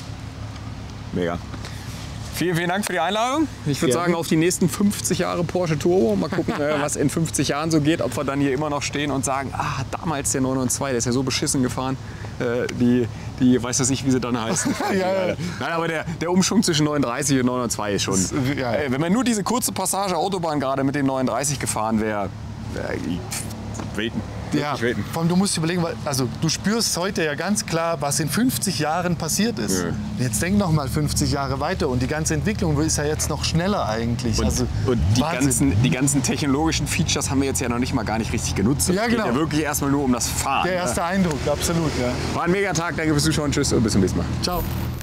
Mega. Vielen, vielen Dank für die Einladung. Ich würde Ja. sagen, auf die nächsten fünfzig Jahre Porsche Turbo. Mal gucken, äh, was in fünfzig Jahren so geht. Ob wir dann hier immer noch stehen und sagen, ah, damals der neun neun zwei, der ist ja so beschissen gefahren. Äh, die, die, weiß das nicht, wie sie dann heißen. Ja, ja. Nein, aber der, der Umschwung zwischen neununddreißig und neun neun zwei ist schon. Das- ja, ja. Äh, wenn man nur diese kurze Passage Autobahn gerade mit dem neununddreißig gefahren wäre, äh, Welten. Ja, Wirklich Welten. vor allem du musst überlegen, weil, also du spürst heute ja ganz klar, was in fünfzig Jahren passiert ist. Ja. Jetzt denk noch mal fünfzig Jahre weiter und die ganze Entwicklung ist ja jetzt noch schneller eigentlich. Und, also, und die, Wahnsinn. ganzen, die ganzen technologischen Features haben wir jetzt ja noch nicht mal gar nicht richtig genutzt. Es Ja, geht genau. ja wirklich erstmal nur um das Fahren. Der erste Eindruck, absolut. Ja. War ein Megatag, danke fürs Zuschauen, tschüss und bis zum nächsten Mal. Ciao.